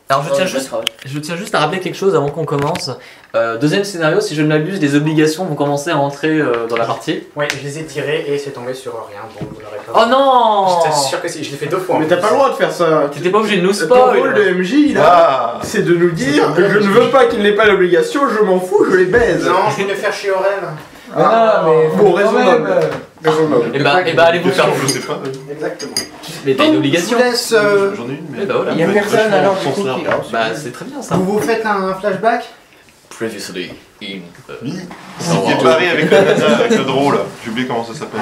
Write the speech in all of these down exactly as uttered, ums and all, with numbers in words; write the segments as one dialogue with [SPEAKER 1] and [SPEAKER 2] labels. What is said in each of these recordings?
[SPEAKER 1] Alors je tiens, juste, je tiens juste à rappeler quelque chose avant qu'on commence. Euh, deuxième scénario, si je ne m'abuse, les obligations vont commencer à entrer euh, dans la partie.
[SPEAKER 2] Ouais, je les ai tirés et c'est tombé sur rien, donc vous n'aurez pas...
[SPEAKER 1] Oh non!
[SPEAKER 2] J'étais sûr que si, je l'ai fait deux fois.
[SPEAKER 3] Mais t'as pas le droit de faire ça.
[SPEAKER 1] T'étais pas obligé de nous
[SPEAKER 3] Ton
[SPEAKER 1] spoil.
[SPEAKER 3] rôle de M J, là,
[SPEAKER 4] Ah.
[SPEAKER 3] c'est de nous dire que je ne veux pas qu'il n'ait pas l'obligation, je m'en fous, je les baise.
[SPEAKER 2] Non, je voulais faire chier Aurel.
[SPEAKER 3] Ah,
[SPEAKER 5] mais
[SPEAKER 3] bon, raisonnable.
[SPEAKER 1] Et bah, et bah allez vous faire
[SPEAKER 4] Je sais pas.
[SPEAKER 2] Exactement.
[SPEAKER 1] Mais t'as une obligation.
[SPEAKER 2] Je vous laisse... euh,
[SPEAKER 4] J'en ai une, mais.
[SPEAKER 1] Eh bah voilà.
[SPEAKER 5] Il y a personne alors du coup qui...
[SPEAKER 1] Bah c'est très bien ça.
[SPEAKER 2] Vous vous faites un flashback?
[SPEAKER 1] Previously in...
[SPEAKER 4] Oui. Qui est barré avec la nana, avec le draw là. J'ai oublié comment ça s'appelle.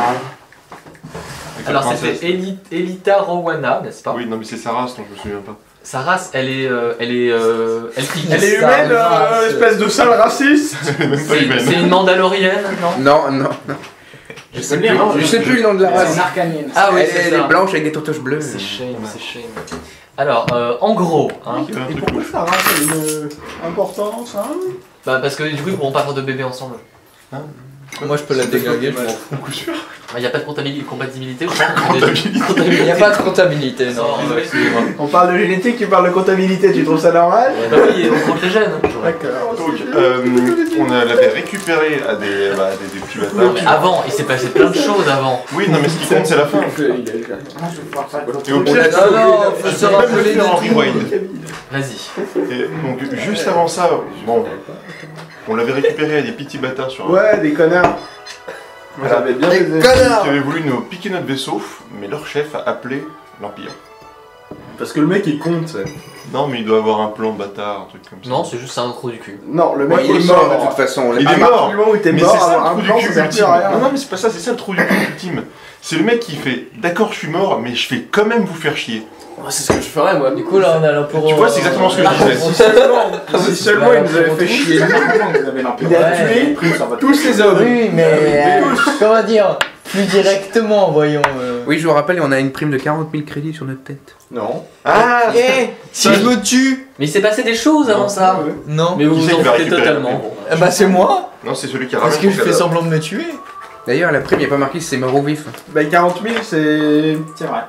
[SPEAKER 4] Avec la
[SPEAKER 1] Alors
[SPEAKER 4] princesse.
[SPEAKER 1] c'était Eli- Elita Rowana, n'est-ce pas?
[SPEAKER 4] Oui, non, mais c'est sa race, donc je me souviens pas.
[SPEAKER 1] Sa race, elle est... euh, elle est... euh, elle pique.
[SPEAKER 3] Elle est humaine, euh, espèce de sale raciste.
[SPEAKER 4] Même pas
[SPEAKER 1] C'est
[SPEAKER 4] humaine.
[SPEAKER 1] c'est une mandalorienne, non?
[SPEAKER 5] Non, non, non. Je sais plus, je sais plus le nom de la
[SPEAKER 2] C'est
[SPEAKER 5] race.
[SPEAKER 2] une arcanienne.
[SPEAKER 1] Ah oui,
[SPEAKER 5] Elle
[SPEAKER 1] c'est
[SPEAKER 5] est- elle est
[SPEAKER 1] ça.
[SPEAKER 5] blanche avec des totoches bleues.
[SPEAKER 1] C'est shame, c'est shame. Alors, euh, en gros, hein,
[SPEAKER 4] Il y avait un
[SPEAKER 3] Et
[SPEAKER 4] truc
[SPEAKER 3] pourquoi
[SPEAKER 4] louche.
[SPEAKER 3] ça a une importance, hein?
[SPEAKER 1] bah parce que du coup ils pourront pas faire de bébé ensemble.
[SPEAKER 5] Moi je peux la déglinguer, je m'en fous.
[SPEAKER 4] Coup sûr.
[SPEAKER 1] Il n'y a pas de comptabilité, compatibilité je pense.
[SPEAKER 4] Comptabilité.
[SPEAKER 5] Il n'y a pas de comptabilité, non.
[SPEAKER 1] Non, ouais, excusez-moi.
[SPEAKER 3] On parle de génétique, tu parles de comptabilité, tu trouves ça normal?
[SPEAKER 1] Bah oui, on compte les gènes.
[SPEAKER 3] D'accord.
[SPEAKER 4] Donc, euh, on a- l'avait récupéré à des, bah, des, des petits
[SPEAKER 1] Non
[SPEAKER 4] bâtards.
[SPEAKER 1] mais avant, il s'est passé plein de choses avant.
[SPEAKER 4] Oui, non, mais ce qui compte, c'est la fin.
[SPEAKER 2] Ah, je vais pouvoir faire
[SPEAKER 4] Et au pire,
[SPEAKER 5] Non, non, faut se
[SPEAKER 4] même le
[SPEAKER 5] rappeler
[SPEAKER 4] faire en
[SPEAKER 5] de
[SPEAKER 4] rewind.
[SPEAKER 1] Vas-y.
[SPEAKER 4] Et donc, juste avant ça, bon, on l'avait récupéré à des petits bâtards sur un.
[SPEAKER 3] Ouais, des connards. Moi j'avais bien
[SPEAKER 5] Les
[SPEAKER 3] baisé.
[SPEAKER 5] connards.
[SPEAKER 4] Qui avaient voulu nous piquer notre vaisseau, mais leur chef a appelé l'Empire.
[SPEAKER 3] Parce que le mec il compte, c'est.
[SPEAKER 4] Non, mais il doit avoir un plan de bâtard, un truc comme ça.
[SPEAKER 1] Non, c'est juste un trou du cul.
[SPEAKER 3] Non, le mec
[SPEAKER 5] Ouais,
[SPEAKER 3] il est
[SPEAKER 5] il est mort
[SPEAKER 3] mort.
[SPEAKER 5] de toute façon.
[SPEAKER 4] Il
[SPEAKER 5] Ah,
[SPEAKER 4] est
[SPEAKER 5] bah,
[SPEAKER 4] mort.
[SPEAKER 3] Du moment où t'es
[SPEAKER 4] Mais
[SPEAKER 3] mort,
[SPEAKER 4] c'est ça
[SPEAKER 3] avoir
[SPEAKER 4] le
[SPEAKER 3] un
[SPEAKER 4] trou du
[SPEAKER 3] plan,
[SPEAKER 4] cul
[SPEAKER 3] ça sert plus
[SPEAKER 4] ultime.
[SPEAKER 3] à rien.
[SPEAKER 4] Non, non, mais c'est pas ça, c'est ça le trou du cul ultime. C'est le mec qui fait d'accord, je suis mort, mais je vais quand même vous faire chier.
[SPEAKER 1] C'est ce que je ferais moi.
[SPEAKER 5] Du coup là on a l'empereur.
[SPEAKER 4] Tu vois, c'est exactement ce que je disais.
[SPEAKER 3] Si seulement, si seulement il nous avait fait chier.
[SPEAKER 2] vous avez l'empire.
[SPEAKER 3] Il a tué tous ses hommes.
[SPEAKER 6] Oui, mais euh, comment dire, plus directement, voyons. euh.
[SPEAKER 5] Oui, je vous rappelle, on a une prime de quarante mille crédits sur notre tête.
[SPEAKER 3] Non.
[SPEAKER 4] Ah
[SPEAKER 6] Eh, si je me tue.
[SPEAKER 1] Mais il s'est passé des choses avant ça.
[SPEAKER 6] Non.
[SPEAKER 1] Mais vous
[SPEAKER 4] Qui
[SPEAKER 1] vous
[SPEAKER 4] c'est
[SPEAKER 1] en
[SPEAKER 4] qui va
[SPEAKER 1] foutez
[SPEAKER 4] récupérer
[SPEAKER 1] totalement.
[SPEAKER 4] Mais bon.
[SPEAKER 6] Eh bah c'est moi.
[SPEAKER 4] Non, c'est celui qui a
[SPEAKER 6] Parce
[SPEAKER 4] ramené
[SPEAKER 6] que je
[SPEAKER 4] ton
[SPEAKER 6] fais
[SPEAKER 4] cadavre.
[SPEAKER 6] semblant de me tuer.
[SPEAKER 5] D'ailleurs, la prime, il n'y a pas marqué si c'est mort ou vif.
[SPEAKER 3] Bah quarante mille c'est...
[SPEAKER 2] C'est vrai.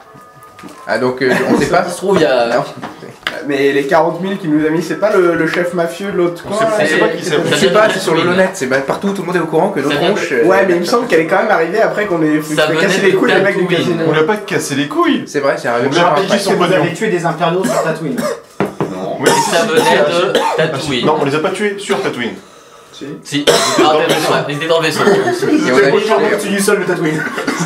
[SPEAKER 5] Ah, donc euh, on sait pas.
[SPEAKER 1] Ça se trouve, il y a.
[SPEAKER 5] Non.
[SPEAKER 3] Mais les quarante mille qu'il nous a mis, c'est pas le, le chef mafieux de l'autre
[SPEAKER 4] On
[SPEAKER 3] coin
[SPEAKER 4] sait
[SPEAKER 3] là,
[SPEAKER 4] on sait
[SPEAKER 3] c'est-
[SPEAKER 4] pas qui c'est.
[SPEAKER 5] Je sais pas, c'est sur le Lonet, c'est bah, partout, tout le monde est au courant que nos
[SPEAKER 1] Ça vient de-
[SPEAKER 5] tronches. euh,
[SPEAKER 3] Ouais, mais il me semble qu'elle est quand même arrivée après qu'on ait
[SPEAKER 1] Ça
[SPEAKER 3] fait
[SPEAKER 1] venait
[SPEAKER 3] casser
[SPEAKER 1] de
[SPEAKER 3] les couilles les mecs du
[SPEAKER 1] Tatooine.
[SPEAKER 3] casino.
[SPEAKER 4] On lui a pas cassé les couilles.
[SPEAKER 5] C'est vrai, c'est arrivé
[SPEAKER 4] On
[SPEAKER 5] bien
[SPEAKER 4] l'a
[SPEAKER 5] après.
[SPEAKER 4] piqué son
[SPEAKER 2] Vous
[SPEAKER 4] pognon.
[SPEAKER 2] avez tué des impériaux sur Tatooine.
[SPEAKER 4] Oui,
[SPEAKER 1] Et
[SPEAKER 4] si,
[SPEAKER 1] ça
[SPEAKER 4] si,
[SPEAKER 1] venait
[SPEAKER 4] si,
[SPEAKER 1] de
[SPEAKER 4] si.
[SPEAKER 1] Tatooine.
[SPEAKER 4] Non, on les a pas tués sur Tatooine.
[SPEAKER 3] Si.
[SPEAKER 1] Si, ils étaient dans le vaisseau. Ils étaient dans le vaisseau.
[SPEAKER 5] Et on a
[SPEAKER 2] Au dessus du sol de Tatooine.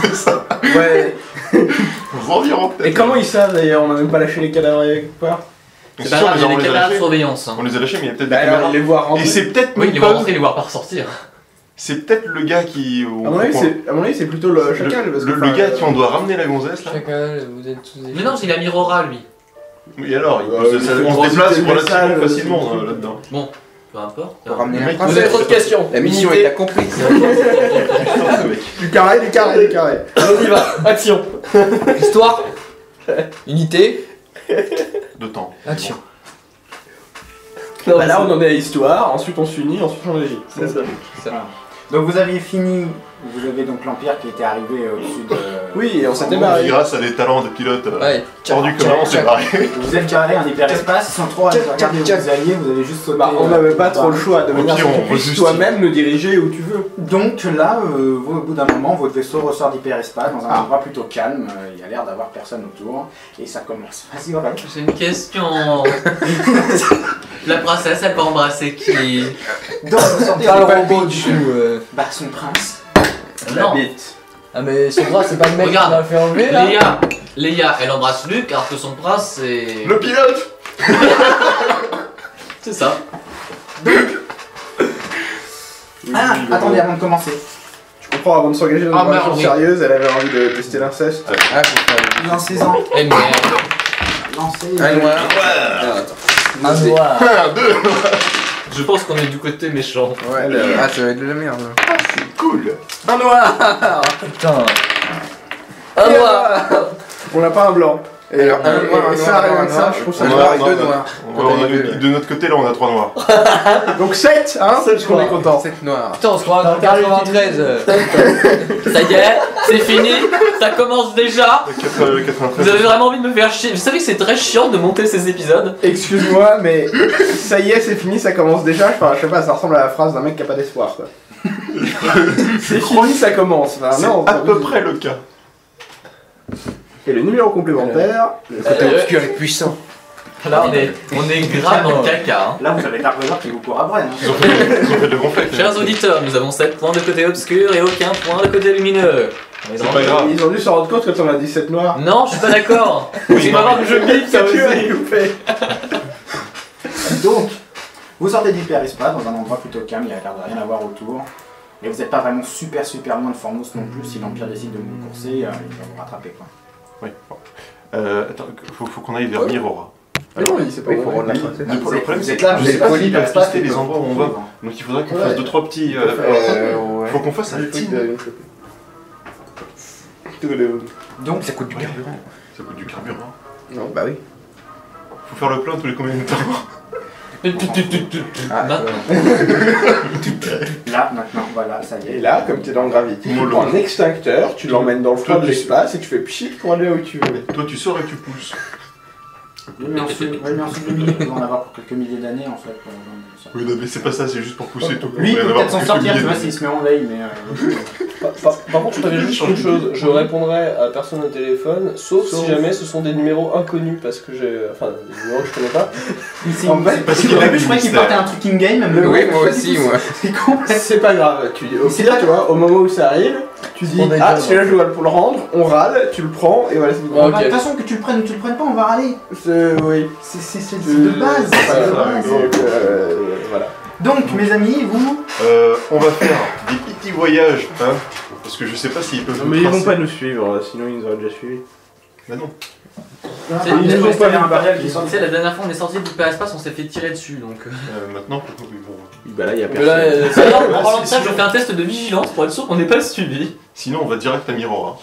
[SPEAKER 3] Ouais.
[SPEAKER 4] Environ.
[SPEAKER 3] Et comment ils savent d'ailleurs? On a même pas lâché les cadavres quelque part.
[SPEAKER 1] C'est
[SPEAKER 4] C'est
[SPEAKER 1] pas
[SPEAKER 4] sûr,
[SPEAKER 1] grave,
[SPEAKER 4] mais
[SPEAKER 1] il y a
[SPEAKER 4] on
[SPEAKER 1] des
[SPEAKER 4] les a
[SPEAKER 1] caméras de
[SPEAKER 4] lâchés.
[SPEAKER 1] surveillance.
[SPEAKER 4] On les a lâchés, mais il y a peut-être des
[SPEAKER 3] Bah alors,
[SPEAKER 4] caméras.
[SPEAKER 3] les voir rentrer.
[SPEAKER 4] Et c'est peut-être
[SPEAKER 1] Oui,
[SPEAKER 4] même
[SPEAKER 1] ils vont
[SPEAKER 4] pas-
[SPEAKER 1] rentrer, les voir pas ressortir.
[SPEAKER 4] C'est peut-être le gars qui.
[SPEAKER 3] À mon avis, c'est- à mon avis, c'est plutôt le
[SPEAKER 4] le,
[SPEAKER 3] chacal. parce que,
[SPEAKER 4] le- le
[SPEAKER 3] enfin,
[SPEAKER 4] gars
[SPEAKER 3] euh,
[SPEAKER 4] qui on doit ramener la gonzesse là.
[SPEAKER 6] Chacal, vous êtes tous des.
[SPEAKER 1] Mais non, il a Mirora lui.
[SPEAKER 4] Oui, alors, il-
[SPEAKER 3] Ouais,
[SPEAKER 4] ça-
[SPEAKER 3] mais
[SPEAKER 4] on
[SPEAKER 3] faut
[SPEAKER 4] se déplace
[SPEAKER 3] reciter le
[SPEAKER 4] relativement
[SPEAKER 3] message,
[SPEAKER 4] facilement
[SPEAKER 3] c'est-
[SPEAKER 4] euh, là-dedans.
[SPEAKER 1] Bon, peu importe.
[SPEAKER 5] Pour ramener
[SPEAKER 4] Le
[SPEAKER 5] la
[SPEAKER 4] mec,
[SPEAKER 1] Vous avez
[SPEAKER 5] princesse.
[SPEAKER 1] trop de questions.
[SPEAKER 5] La mission
[SPEAKER 1] Unité.
[SPEAKER 5] est accomplie.
[SPEAKER 3] Du carré, du carré, du carré.
[SPEAKER 6] On y va, action. Histoire. Unité.
[SPEAKER 4] De temps.
[SPEAKER 6] Action.
[SPEAKER 3] Bah là, on en est à l'histoire, ensuite on s'unit, ensuite on agit. C'est ça.
[SPEAKER 2] Voilà. Donc vous aviez fini, vous avez donc l'Empire qui était arrivé au-dessus de...
[SPEAKER 3] Oui, et on s'était
[SPEAKER 4] Et
[SPEAKER 3] barré.
[SPEAKER 4] grâce à des talents de pilote euh,
[SPEAKER 6] Ouais.
[SPEAKER 4] hors du commun, on s'est barré.
[SPEAKER 2] Vous êtes carré un hyperespace, sans trop regarder où vous alliez, vous avez juste sauté...
[SPEAKER 3] Bah, on
[SPEAKER 2] euh,
[SPEAKER 3] n'avait pas
[SPEAKER 2] bah,
[SPEAKER 3] trop le choix de manière à ce
[SPEAKER 4] pire,
[SPEAKER 3] que
[SPEAKER 4] on
[SPEAKER 3] tu puisses
[SPEAKER 4] rejustine.
[SPEAKER 3] toi-même nous diriger où tu veux.
[SPEAKER 2] Donc là, euh, vous, au bout d'un moment, votre vaisseau ressort d'hyperespace dans un
[SPEAKER 3] Ah.
[SPEAKER 2] endroit plutôt calme, euh, il y a l'air d'avoir personne autour, et ça commence. Vas-y, Aurel.
[SPEAKER 1] C'est une question. La princesse, elle peut embrasser qui?
[SPEAKER 2] Donc vous sortez
[SPEAKER 6] Pas le
[SPEAKER 2] du
[SPEAKER 6] robot du coup. euh.
[SPEAKER 2] Bah, son prince.
[SPEAKER 3] La
[SPEAKER 1] Non.
[SPEAKER 3] bite.
[SPEAKER 6] Ah mais son bras c'est pas le mec qui
[SPEAKER 1] Regarde.
[SPEAKER 6] l'a fait enlever là.
[SPEAKER 1] Léa, Léa, elle embrasse Luke alors que son prince c'est.
[SPEAKER 4] Le pilote.
[SPEAKER 1] C'est ça.
[SPEAKER 2] Ah, attendez, avant de commencer.
[SPEAKER 3] Tu comprends, avant de s'engager dans
[SPEAKER 1] Ah,
[SPEAKER 3] une
[SPEAKER 1] merde,
[SPEAKER 3] relation
[SPEAKER 1] oui.
[SPEAKER 3] sérieuse, elle avait envie de tester l'inceste.
[SPEAKER 5] Ah, c'est
[SPEAKER 2] Lancez-en.
[SPEAKER 1] Eh merde.
[SPEAKER 2] Lancez.
[SPEAKER 5] ça. Un noir.
[SPEAKER 6] Un doigt.
[SPEAKER 4] Un, deux.
[SPEAKER 1] Je pense qu'on est du côté méchant.
[SPEAKER 5] Ouais, le- ah, ça va être de la merde.
[SPEAKER 4] Ah, c'est cool.
[SPEAKER 6] Un noir. Putain. Un noir.
[SPEAKER 3] On n'a pas un blanc.
[SPEAKER 2] Et,
[SPEAKER 5] Alors, un
[SPEAKER 2] et-
[SPEAKER 5] noir, un
[SPEAKER 2] et
[SPEAKER 5] noir,
[SPEAKER 2] ça,
[SPEAKER 5] un noir,
[SPEAKER 2] rien
[SPEAKER 5] un
[SPEAKER 2] que ça,
[SPEAKER 5] noir,
[SPEAKER 2] je trouve ça
[SPEAKER 5] un
[SPEAKER 4] On
[SPEAKER 5] noir
[SPEAKER 4] a-
[SPEAKER 5] et
[SPEAKER 4] on
[SPEAKER 5] deux
[SPEAKER 4] a-
[SPEAKER 5] noirs.
[SPEAKER 4] Ouais, on a de, de notre côté, là, on a trois noirs.
[SPEAKER 2] Donc sept, hein,
[SPEAKER 6] Sept
[SPEAKER 2] on est
[SPEAKER 6] noirs.
[SPEAKER 2] content.
[SPEAKER 5] sept noirs.
[SPEAKER 6] Putain, on se croit en
[SPEAKER 2] T'as réussi.
[SPEAKER 6] quatre-vingt-treize.
[SPEAKER 1] Ça y est, c'est fini, ça commence déjà.
[SPEAKER 4] quatre- quatre-vingt-treize.
[SPEAKER 1] Vous avez vraiment envie de me faire chier. Vous savez que c'est très chiant de monter ces épisodes.
[SPEAKER 3] Excuse-moi, mais ça y est, c'est fini, ça commence déjà. Enfin, je sais pas, ça ressemble à la phrase d'un mec qui a pas d'espoir, quoi. C'est fini, ça commence. Enfin,
[SPEAKER 4] C'est
[SPEAKER 3] non,
[SPEAKER 4] à
[SPEAKER 3] ça
[SPEAKER 4] peu
[SPEAKER 3] veut-
[SPEAKER 4] près le cas.
[SPEAKER 3] Et le numéro complémentaire.
[SPEAKER 5] Le côté
[SPEAKER 1] Euh,
[SPEAKER 5] obscur et puissant.
[SPEAKER 1] Là, on est, on est grave dans le caca. Hein.
[SPEAKER 2] Là, vous avez Dark Vador qui vous court après. Hein.
[SPEAKER 4] Ils ont fait, ils ont fait de bons faits.
[SPEAKER 1] Chers auditeurs, nous avons sept points de côté obscur et aucun point de côté lumineux. On est
[SPEAKER 4] C'est
[SPEAKER 1] dans-
[SPEAKER 4] pas grave.
[SPEAKER 3] Ils ont dû s'en rendre compte quand on a dix-sept noirs.
[SPEAKER 1] Non, je suis pas d'accord.
[SPEAKER 4] Oui,
[SPEAKER 1] Tu
[SPEAKER 4] non,
[SPEAKER 1] vas voir que je bip ça
[SPEAKER 3] Tu vas
[SPEAKER 1] aussi.
[SPEAKER 3] les couper.
[SPEAKER 2] Donc, vous sortez d'hyperespace dans un endroit plutôt calme, il n'y a l'air de rien à voir autour. Et vous n'êtes pas vraiment super super loin de Formos non plus. Si l'Empire décide de vous courser, euh, il va vous rattraper quoi.
[SPEAKER 4] Oui. Bon. Euh, attends, faut, faut qu'on aille vers Mirora.
[SPEAKER 3] Mais non, il sait pas
[SPEAKER 5] Oui, faut
[SPEAKER 3] où on
[SPEAKER 5] rendre
[SPEAKER 3] est.
[SPEAKER 5] la princesse.
[SPEAKER 4] Le, le problème,
[SPEAKER 2] Vous
[SPEAKER 4] c'est
[SPEAKER 2] êtes là,
[SPEAKER 4] que
[SPEAKER 2] vous
[SPEAKER 4] je sais
[SPEAKER 2] êtes
[SPEAKER 4] pas
[SPEAKER 2] pas
[SPEAKER 4] s'ils
[SPEAKER 2] si
[SPEAKER 4] peuvent
[SPEAKER 2] l'espace
[SPEAKER 4] pister les
[SPEAKER 2] est
[SPEAKER 4] endroits où on va. Donc il faudrait qu'on fasse
[SPEAKER 3] Ouais.
[SPEAKER 4] deux trois petits. euh,
[SPEAKER 5] Euh, ouais.
[SPEAKER 4] Faut qu'on fasse un team.
[SPEAKER 2] Donc,
[SPEAKER 5] Ça coûte du carburant.
[SPEAKER 4] Ça coûte du carburant.
[SPEAKER 5] Non, bah oui.
[SPEAKER 4] Faut faire le plein tous les combien de temps?
[SPEAKER 5] Ah,
[SPEAKER 1] Bah,
[SPEAKER 2] là, maintenant, voilà, ça y
[SPEAKER 3] Et
[SPEAKER 2] est.
[SPEAKER 3] là, comme tu es dans Gravity, tu
[SPEAKER 4] Mollo.
[SPEAKER 3] prends un extincteur, tu l'emmènes dans le froid
[SPEAKER 4] Toi,
[SPEAKER 3] de
[SPEAKER 4] tu-
[SPEAKER 3] l'espace et tu fais pchit pour aller où tu veux.
[SPEAKER 4] Toi tu sors et tu pousses.
[SPEAKER 2] Oui, mais en sous- oui, mais en sous-lumineux, on va en avoir pour quelques milliers d'années en fait. euh, donc, ça.
[SPEAKER 4] Oui, non, mais c'est pas ça, c'est juste pour pousser tout.
[SPEAKER 2] Lui, il peut
[SPEAKER 4] On va
[SPEAKER 2] peut-être s'en
[SPEAKER 4] avoir
[SPEAKER 2] sortir,
[SPEAKER 4] quelques
[SPEAKER 2] tu vois,
[SPEAKER 4] milliers
[SPEAKER 2] s'il se met en veille, mais. euh,
[SPEAKER 7] Par, par- par contre, je t'avais juste une chose, je répondrai à personne au téléphone, sauf,
[SPEAKER 3] Sauf-
[SPEAKER 7] si jamais ce sont des numéros inconnus, parce que j'ai. Enfin, des numéros que je connais pas.
[SPEAKER 2] Ici,
[SPEAKER 3] En fait,
[SPEAKER 2] parce
[SPEAKER 4] qu'il
[SPEAKER 2] qu'au
[SPEAKER 4] y a
[SPEAKER 2] début,
[SPEAKER 4] du
[SPEAKER 2] je croyais qu'il
[SPEAKER 4] mystère.
[SPEAKER 2] partait un truc in-game. mais
[SPEAKER 5] Oui,
[SPEAKER 2] non,
[SPEAKER 5] moi
[SPEAKER 2] pas
[SPEAKER 5] aussi,
[SPEAKER 2] du tout.
[SPEAKER 5] moi.
[SPEAKER 2] C'est con.
[SPEAKER 3] C'est pas grave, tu dis, au
[SPEAKER 2] C'est
[SPEAKER 3] pire,
[SPEAKER 2] pas-
[SPEAKER 3] tu vois, au moment où ça arrive, tu dis,
[SPEAKER 6] On est
[SPEAKER 3] ah,
[SPEAKER 6] déjà
[SPEAKER 3] celui-là je dois pour le rendre, on râle, tu le prends, et voilà, c'est
[SPEAKER 7] Ouais.
[SPEAKER 2] De
[SPEAKER 7] Ok.
[SPEAKER 2] toute façon, que tu le prennes ou tu le prennes pas, on va râler.
[SPEAKER 3] C'est- oui.
[SPEAKER 2] C'est c'est- c'est- c'est de base.
[SPEAKER 3] C'est
[SPEAKER 2] c'est
[SPEAKER 3] pas
[SPEAKER 2] de
[SPEAKER 3] grave,
[SPEAKER 2] base.
[SPEAKER 3] donc, euh, voilà.
[SPEAKER 2] Donc, mes amis, vous.
[SPEAKER 4] Euh, on va faire des petits voyages, hein, parce que je sais pas s'ils peuvent
[SPEAKER 3] Non,
[SPEAKER 4] nous
[SPEAKER 3] mais ils vont
[SPEAKER 4] tracer.
[SPEAKER 3] pas nous suivre, sinon ils nous auraient déjà suivis.
[SPEAKER 4] Bah non.
[SPEAKER 1] C'est-
[SPEAKER 3] Ils
[SPEAKER 1] ils
[SPEAKER 3] nous
[SPEAKER 1] ont
[SPEAKER 3] ont pas vu
[SPEAKER 2] impérial
[SPEAKER 3] partir.
[SPEAKER 2] qui sort
[SPEAKER 1] Tu sais, la dernière fois on est sorti du Hyperespace, on s'est fait tirer dessus donc. euh.
[SPEAKER 4] Euh, maintenant, oui, bon.
[SPEAKER 3] Bah là, il y a
[SPEAKER 7] Mais là,
[SPEAKER 3] personne.
[SPEAKER 7] euh,
[SPEAKER 1] Ça, alors, en parlant de ça, je fais un test de vigilance pour être sûr qu'on n'est pas suivi.
[SPEAKER 4] Sinon, on va direct à Mirora.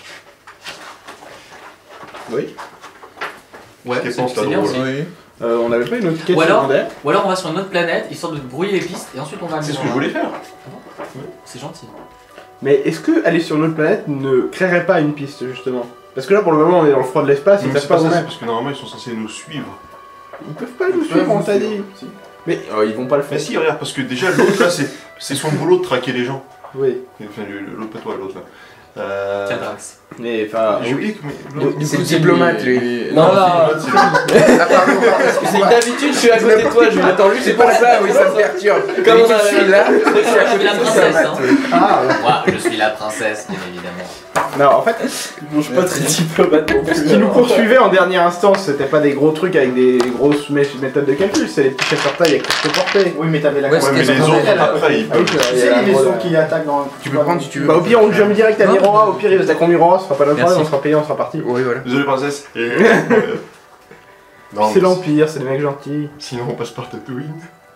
[SPEAKER 3] Oui.
[SPEAKER 1] Ouais,
[SPEAKER 4] Ce qui est
[SPEAKER 1] c'est
[SPEAKER 4] pas
[SPEAKER 1] c'est bien
[SPEAKER 4] drôle.
[SPEAKER 1] aussi.
[SPEAKER 6] Oui.
[SPEAKER 3] Euh, on avait pas une autre quête
[SPEAKER 1] Ou alors-
[SPEAKER 3] secondaire.
[SPEAKER 1] Ou alors on va sur une autre planète, histoire de brouiller les pistes, et ensuite on va à
[SPEAKER 4] C'est ce que je
[SPEAKER 1] Mirora.
[SPEAKER 4] voulais faire.
[SPEAKER 1] C'est gentil.
[SPEAKER 3] Mais est-ce que aller sur une autre planète ne créerait pas une piste, justement? Parce que là, pour le moment, on est dans le froid de l'espace, ils
[SPEAKER 4] Mais
[SPEAKER 3] savent
[SPEAKER 4] c'est
[SPEAKER 3] pas
[SPEAKER 4] pas
[SPEAKER 3] où
[SPEAKER 4] ça,
[SPEAKER 3] on
[SPEAKER 4] c'est
[SPEAKER 3] est.
[SPEAKER 4] parce que normalement, ils sont censés nous suivre.
[SPEAKER 3] Ils peuvent pas nous suivre, on t'a dit.
[SPEAKER 2] Si.
[SPEAKER 3] Mais oh, ils vont pas le
[SPEAKER 4] Mais
[SPEAKER 3] faire.
[SPEAKER 4] si, regarde, parce que déjà, l'autre là, c'est c'est son boulot de traquer les gens.
[SPEAKER 3] Oui.
[SPEAKER 4] Enfin, le- l'autre, pas toi, l'autre là. Euh...
[SPEAKER 1] Tiens, Drax.
[SPEAKER 3] Mais enfin.
[SPEAKER 4] J'ai oublié que. mais l'autre-
[SPEAKER 5] C'est le diplomate, lui.
[SPEAKER 7] Non, non,
[SPEAKER 4] l'autre, c'est le-
[SPEAKER 5] Ah, pardon, pardon,
[SPEAKER 7] c'est
[SPEAKER 5] excuse-moi.
[SPEAKER 7] d'habitude, je suis à côté de toi, je
[SPEAKER 5] Attends, lui, c'est pas ça, oui, ça me perturbe.
[SPEAKER 7] Comme
[SPEAKER 5] Mais
[SPEAKER 7] on
[SPEAKER 5] je
[SPEAKER 7] a-
[SPEAKER 5] suis là, je suis à
[SPEAKER 1] Je suis
[SPEAKER 5] côté
[SPEAKER 1] la
[SPEAKER 5] de
[SPEAKER 1] princesse,
[SPEAKER 5] ça.
[SPEAKER 1] hein.
[SPEAKER 2] Ah,
[SPEAKER 1] Moi, je suis la princesse, bien évidemment.
[SPEAKER 3] Non, en fait,
[SPEAKER 7] je suis pas très diplomate non
[SPEAKER 3] ce
[SPEAKER 7] plus.
[SPEAKER 3] qui nous poursuivait en dernière instance, c'était pas des gros trucs avec des grosses mé- méthodes de calcul, c'est les petits chasseurs taille avec courte portée.
[SPEAKER 2] oui, mais t'avais la
[SPEAKER 6] Ouais,
[SPEAKER 4] Ouais, mais
[SPEAKER 6] c'était
[SPEAKER 4] les
[SPEAKER 6] son
[SPEAKER 4] autres,
[SPEAKER 6] modèle.
[SPEAKER 4] après, ils
[SPEAKER 3] Ah oui,
[SPEAKER 4] peuvent.
[SPEAKER 3] tu
[SPEAKER 2] Tu
[SPEAKER 3] il y
[SPEAKER 2] sais,
[SPEAKER 3] a
[SPEAKER 2] les
[SPEAKER 3] la-
[SPEAKER 2] vaisseaux qui attaquent dans.
[SPEAKER 5] Tu peux prendre si tu veux.
[SPEAKER 3] Bah, au pire, on le jump direct à
[SPEAKER 6] Non,
[SPEAKER 3] Mirora,
[SPEAKER 6] mais-
[SPEAKER 3] au pire, il reste à Mirora, ce sera pas notre
[SPEAKER 6] Merci.
[SPEAKER 3] problème, on sera payé, on sera parti.
[SPEAKER 5] Oui, voilà.
[SPEAKER 4] Désolé, princesse. Et... Non,
[SPEAKER 3] C'est
[SPEAKER 4] mais
[SPEAKER 3] l'Empire, c'est des mecs gentils.
[SPEAKER 4] Sinon, on passe par Tatooine.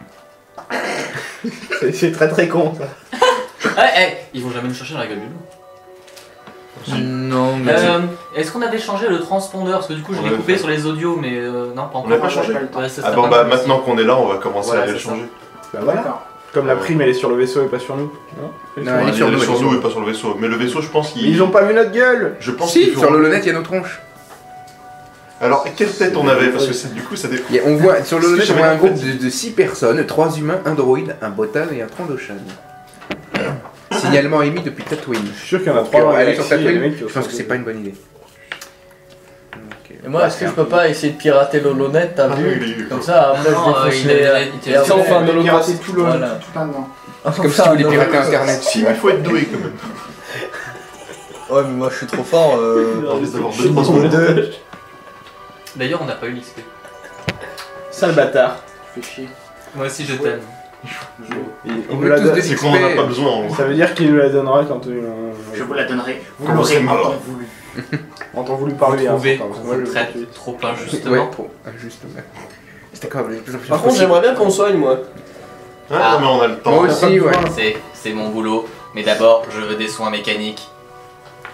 [SPEAKER 3] C'est- C'est très très con ça.
[SPEAKER 1] Ah, eh, ils vont jamais nous chercher dans la gueule du loup.
[SPEAKER 4] Si.
[SPEAKER 6] Non, mais.
[SPEAKER 1] Euh, Est-ce qu'on avait changé le transpondeur? Parce que du coup, je
[SPEAKER 4] On
[SPEAKER 1] l'ai
[SPEAKER 4] avait
[SPEAKER 1] coupé
[SPEAKER 4] fait.
[SPEAKER 1] sur les audios, mais euh, non, pas encore.
[SPEAKER 4] On l'a pas changé
[SPEAKER 1] Ouais, ça
[SPEAKER 4] Ah
[SPEAKER 1] serait
[SPEAKER 4] bon,
[SPEAKER 1] pas
[SPEAKER 4] bah
[SPEAKER 1] mal aussi.
[SPEAKER 4] maintenant qu'on est là, on va commencer
[SPEAKER 1] Voilà,
[SPEAKER 4] à le
[SPEAKER 1] c'est ça.
[SPEAKER 4] changer.
[SPEAKER 3] Bah voilà.
[SPEAKER 2] D'accord.
[SPEAKER 3] Comme la prime elle est sur le vaisseau et pas sur nous. Non,
[SPEAKER 5] Non,
[SPEAKER 4] Ouais,
[SPEAKER 5] elle est
[SPEAKER 4] il
[SPEAKER 5] sur
[SPEAKER 4] est
[SPEAKER 5] nous, elle est
[SPEAKER 4] sur
[SPEAKER 5] sur
[SPEAKER 4] nous
[SPEAKER 5] nous.
[SPEAKER 4] et pas sur le vaisseau. Mais le vaisseau, je pense
[SPEAKER 3] Mais
[SPEAKER 4] qu'il.
[SPEAKER 3] ils ont pas vu notre gueule.
[SPEAKER 4] Je pense
[SPEAKER 5] Si,
[SPEAKER 4] qu'il faut-
[SPEAKER 5] sur le Holonet, il y a nos tronches.
[SPEAKER 4] Alors, quelle tête on avait? Parce que c'est- du coup, ça dépend.
[SPEAKER 5] Il y a- on voit, sur le
[SPEAKER 4] Ce que
[SPEAKER 5] Holonet, on
[SPEAKER 4] j'avais
[SPEAKER 5] voit un
[SPEAKER 4] en fait.
[SPEAKER 5] groupe de, de six personnes, trois humains, un droïde, un botan et un Trandoshan. Signalement émis depuis Tatooine.
[SPEAKER 3] Je suis sûr qu'il y en a
[SPEAKER 5] Donc,
[SPEAKER 3] trois.
[SPEAKER 5] euh,
[SPEAKER 3] dans la
[SPEAKER 5] aller sur
[SPEAKER 3] galaxie, il y a des
[SPEAKER 5] Tatooine,
[SPEAKER 3] mecs qui
[SPEAKER 5] je pense
[SPEAKER 3] ont
[SPEAKER 5] que c'est pas une bonne idée. Donc, euh,
[SPEAKER 6] Et moi, est-ce que je peux pas essayer de pirater l'holonet, t'as
[SPEAKER 4] Ah, oui,
[SPEAKER 6] vu?
[SPEAKER 4] il est-
[SPEAKER 6] Comme ça, après,
[SPEAKER 1] Non,
[SPEAKER 6] je
[SPEAKER 1] euh,
[SPEAKER 6] défonce
[SPEAKER 1] il
[SPEAKER 6] les.
[SPEAKER 1] est- il est-
[SPEAKER 6] et
[SPEAKER 7] Ça, on fait un
[SPEAKER 2] Ils ont
[SPEAKER 7] holocauste.
[SPEAKER 2] piraté tout le.
[SPEAKER 6] Voilà.
[SPEAKER 2] Tout là-dedans.
[SPEAKER 5] C'est comme si tu voulais pirater Internet.
[SPEAKER 4] Si, il faut être doué quand même.
[SPEAKER 6] Ouais, mais moi je suis trop fort. Euh...
[SPEAKER 4] On risque d'avoir
[SPEAKER 3] Je
[SPEAKER 4] deux, trois
[SPEAKER 3] suis
[SPEAKER 4] secondes.
[SPEAKER 3] deux.
[SPEAKER 1] D'ailleurs, on n'a pas eu l'X P.
[SPEAKER 3] Sale bâtard.
[SPEAKER 2] Fais chier.
[SPEAKER 1] Moi aussi, je t'aime.
[SPEAKER 3] Il-
[SPEAKER 5] On
[SPEAKER 3] il nous
[SPEAKER 5] veut
[SPEAKER 3] la
[SPEAKER 5] tous
[SPEAKER 3] donne-
[SPEAKER 5] des
[SPEAKER 4] C'est qu'on en a pas besoin en gros.
[SPEAKER 3] Ça veut dire qu'il nous la donnera quand on.
[SPEAKER 2] Je vous la donnerai. Vous
[SPEAKER 4] Comment c'est
[SPEAKER 2] l'aurez
[SPEAKER 4] mort
[SPEAKER 2] en temps voulu.
[SPEAKER 3] En temps voulu par lui. hein,
[SPEAKER 1] Trouver
[SPEAKER 3] parce que
[SPEAKER 1] qu'on
[SPEAKER 3] moi, je
[SPEAKER 1] vous
[SPEAKER 3] le
[SPEAKER 1] traite
[SPEAKER 3] fais tout de suite.
[SPEAKER 1] trop
[SPEAKER 5] Ouais,
[SPEAKER 1] injustement.
[SPEAKER 5] trop injustement. C'était quand même de plus en plus
[SPEAKER 7] Par contre,
[SPEAKER 5] impossible.
[SPEAKER 7] j'aimerais bien qu'on soigne, moi.
[SPEAKER 1] Ah.
[SPEAKER 4] Ah, non, mais on a le temps.
[SPEAKER 5] Moi aussi, ouais.
[SPEAKER 1] C'est, c'est mon boulot. Mais d'abord, je veux des soins mécaniques.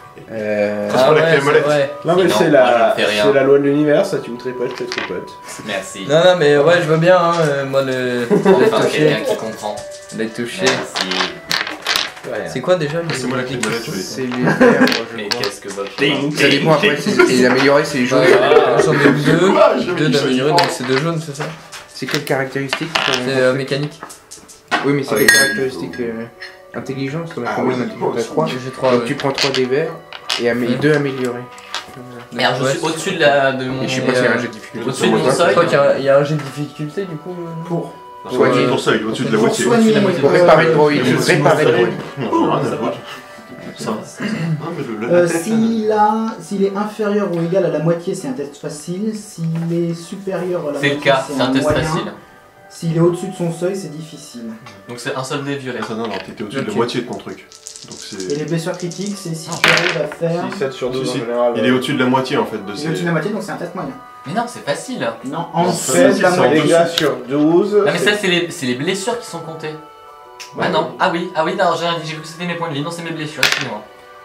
[SPEAKER 5] Euh...
[SPEAKER 4] Ah, avec les molettes.
[SPEAKER 6] ouais.
[SPEAKER 3] Non mais
[SPEAKER 1] Non,
[SPEAKER 3] c'est
[SPEAKER 1] moi,
[SPEAKER 3] la,
[SPEAKER 1] je ne fais rien.
[SPEAKER 3] c'est la loi de l'univers, ça tu me tripotes, je te tripote.
[SPEAKER 1] Merci.
[SPEAKER 6] Non, non, mais ouais, je veux bien, hein, euh, moi, le.
[SPEAKER 1] Enfin,
[SPEAKER 6] les
[SPEAKER 1] quelqu'un
[SPEAKER 6] toucher.
[SPEAKER 1] qui comprend.
[SPEAKER 6] Les toucher.
[SPEAKER 1] Merci.
[SPEAKER 6] C'est quoi déjà le.
[SPEAKER 4] C'est moi la clé de molette, je vais
[SPEAKER 5] C'est les verbes, je
[SPEAKER 1] Mais
[SPEAKER 5] crois.
[SPEAKER 1] qu'est-ce que Bob
[SPEAKER 5] Ça dépend après, c'est les améliorer, c'est les jaunes.
[SPEAKER 6] Ah, j'en ai deux.
[SPEAKER 4] Quoi J'ai
[SPEAKER 6] Deux
[SPEAKER 4] mis ça
[SPEAKER 6] d'améliorer,
[SPEAKER 4] différent.
[SPEAKER 6] donc c'est deux jaunes, c'est ça?
[SPEAKER 5] C'est quelle caractéristique pour-
[SPEAKER 6] C'est euh, mécanique.
[SPEAKER 5] Oui, mais c'est
[SPEAKER 4] Ah,
[SPEAKER 5] quelle
[SPEAKER 4] oui.
[SPEAKER 5] caractéristique euh, Intelligence, t'en as
[SPEAKER 4] Ah
[SPEAKER 5] combien
[SPEAKER 4] oui,
[SPEAKER 5] d'intelligence?
[SPEAKER 4] bon,
[SPEAKER 5] T'as trois.
[SPEAKER 6] J'ai trois.
[SPEAKER 5] Donc
[SPEAKER 6] ouais.
[SPEAKER 5] tu prends trois des verts et amé-
[SPEAKER 6] Mm.
[SPEAKER 5] deux améliorés.
[SPEAKER 1] Merde, je
[SPEAKER 6] Ouais.
[SPEAKER 1] suis au-dessus de, la, de mon.
[SPEAKER 5] Et je sais pas s'il y a un jet de
[SPEAKER 1] euh,
[SPEAKER 5] difficulté.
[SPEAKER 1] au-dessus de mon
[SPEAKER 5] Ouais,
[SPEAKER 1] seuil.
[SPEAKER 6] Je crois qu'il y a- il y a un jet de difficulté du coup. euh,
[SPEAKER 2] Pour,
[SPEAKER 4] C'est pour
[SPEAKER 6] Ouais.
[SPEAKER 4] ça, il est au-dessus de la
[SPEAKER 2] pour
[SPEAKER 4] moitié.
[SPEAKER 2] soigner.
[SPEAKER 1] la moitié.
[SPEAKER 5] Pour
[SPEAKER 2] euh,
[SPEAKER 5] réparer le droïde,
[SPEAKER 4] Euh,
[SPEAKER 5] réparer le droïde.
[SPEAKER 4] Non, j'ai rien à foutre. Ça va. Ah, mais le- le-
[SPEAKER 2] Euh,
[SPEAKER 4] le téléphone.
[SPEAKER 2] s'il a, s'il est inférieur ou égal à la moitié, c'est un test facile. S'il est supérieur à la
[SPEAKER 1] C'est
[SPEAKER 2] moitié,
[SPEAKER 1] le cas, c'est un test
[SPEAKER 2] moyen.
[SPEAKER 1] facile.
[SPEAKER 2] S'il est au-dessus de son seuil, c'est difficile.
[SPEAKER 1] Donc c'est un seul dé violet.
[SPEAKER 4] Ah, non, non, t'étais au-dessus de la
[SPEAKER 6] Ok.
[SPEAKER 4] moitié de ton truc. Donc
[SPEAKER 2] Et
[SPEAKER 4] c'est.
[SPEAKER 2] les blessures critiques, c'est si tu arrives à faire.
[SPEAKER 3] six, sept sur
[SPEAKER 4] Si,
[SPEAKER 3] douze en
[SPEAKER 4] si.
[SPEAKER 3] général.
[SPEAKER 4] Il est au-dessus de la moitié en fait de
[SPEAKER 2] Il est
[SPEAKER 4] ces.
[SPEAKER 2] au-dessus de la moitié, donc c'est un test moyen.
[SPEAKER 1] Mais non, c'est facile.
[SPEAKER 2] Non, en
[SPEAKER 4] Non,
[SPEAKER 2] fait,
[SPEAKER 4] c'est
[SPEAKER 2] la
[SPEAKER 4] facile, c'est en
[SPEAKER 2] moitié.
[SPEAKER 3] Dégâts sur douze.
[SPEAKER 1] Non mais ça c'est les, c'est les blessures qui sont comptées. Ah non, ah oui, ah oui, non, j'ai j'ai cru que c'était mes points de vie, non c'est mes blessures, excusez-moi.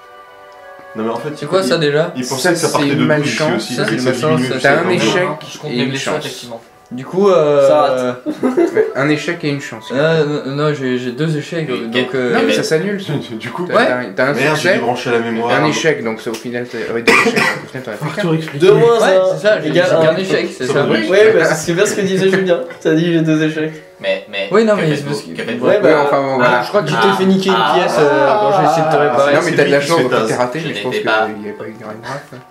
[SPEAKER 4] Non, mais en fait,
[SPEAKER 6] C'est quoi ça déjà?
[SPEAKER 4] il pensait que ça
[SPEAKER 5] Ça,
[SPEAKER 4] partait
[SPEAKER 5] c'est
[SPEAKER 4] de douze ici
[SPEAKER 5] malchance,
[SPEAKER 4] aussi.
[SPEAKER 6] ça,
[SPEAKER 4] vu
[SPEAKER 6] c'est
[SPEAKER 4] que ça
[SPEAKER 6] malchance,
[SPEAKER 4] diminue,
[SPEAKER 6] ça,
[SPEAKER 4] c'est
[SPEAKER 5] t'as un
[SPEAKER 4] en
[SPEAKER 5] échec.
[SPEAKER 4] deux.
[SPEAKER 1] Je compte
[SPEAKER 5] et
[SPEAKER 1] mes
[SPEAKER 5] une
[SPEAKER 1] blessures
[SPEAKER 5] chance.
[SPEAKER 1] effectivement.
[SPEAKER 6] Du coup, euh.
[SPEAKER 7] Ça rate.
[SPEAKER 5] Ouais, un échec et une chance.
[SPEAKER 6] Ah, non, non, j'ai j'ai deux échecs,
[SPEAKER 1] Mais
[SPEAKER 6] donc
[SPEAKER 1] quel-
[SPEAKER 6] euh,
[SPEAKER 5] Non, mais
[SPEAKER 1] mais-
[SPEAKER 5] ça s'annule. ça.
[SPEAKER 4] Du coup,
[SPEAKER 5] T'as
[SPEAKER 6] Ouais.
[SPEAKER 5] t'as un- t'as un
[SPEAKER 4] merde, j'ai
[SPEAKER 5] succès,
[SPEAKER 4] débranché la mémoire.
[SPEAKER 5] un échec, donc ça, au final, t'as ouais, deux échecs, donc au final, t'en as fait qu'un.
[SPEAKER 7] deux moins
[SPEAKER 6] Ouais,
[SPEAKER 7] un
[SPEAKER 6] c'est ça, j'ai j'ai
[SPEAKER 7] égale
[SPEAKER 6] qu'un
[SPEAKER 7] un.
[SPEAKER 6] échec, c'est
[SPEAKER 4] Ça
[SPEAKER 6] ça.
[SPEAKER 4] va, oui.
[SPEAKER 7] Ouais, bah, c'est bien ce que disait Julien. T'as dit j'ai deux échecs.
[SPEAKER 1] Mais, mais.
[SPEAKER 6] Oui, non,
[SPEAKER 1] que
[SPEAKER 6] mais c'est
[SPEAKER 1] faites-vous
[SPEAKER 6] parce que-
[SPEAKER 1] Que faites-vous
[SPEAKER 7] Ouais, bah,
[SPEAKER 5] Ouais, enfin, bon, voilà.
[SPEAKER 6] Je crois que je
[SPEAKER 1] Ah.
[SPEAKER 6] t'ai fait niquer une
[SPEAKER 1] Ah.
[SPEAKER 6] pièce euh, quand j'ai essayé de te réparer.
[SPEAKER 5] Non, mais
[SPEAKER 4] c'est
[SPEAKER 5] t'as de la
[SPEAKER 4] lui qui
[SPEAKER 5] chance,
[SPEAKER 4] se
[SPEAKER 5] donc
[SPEAKER 4] fait
[SPEAKER 5] t'es
[SPEAKER 4] tasse.
[SPEAKER 5] raté,
[SPEAKER 1] Je
[SPEAKER 5] mais je pense
[SPEAKER 1] n'étais
[SPEAKER 5] qu'il
[SPEAKER 1] pas.
[SPEAKER 5] n'y avait pas eu grave.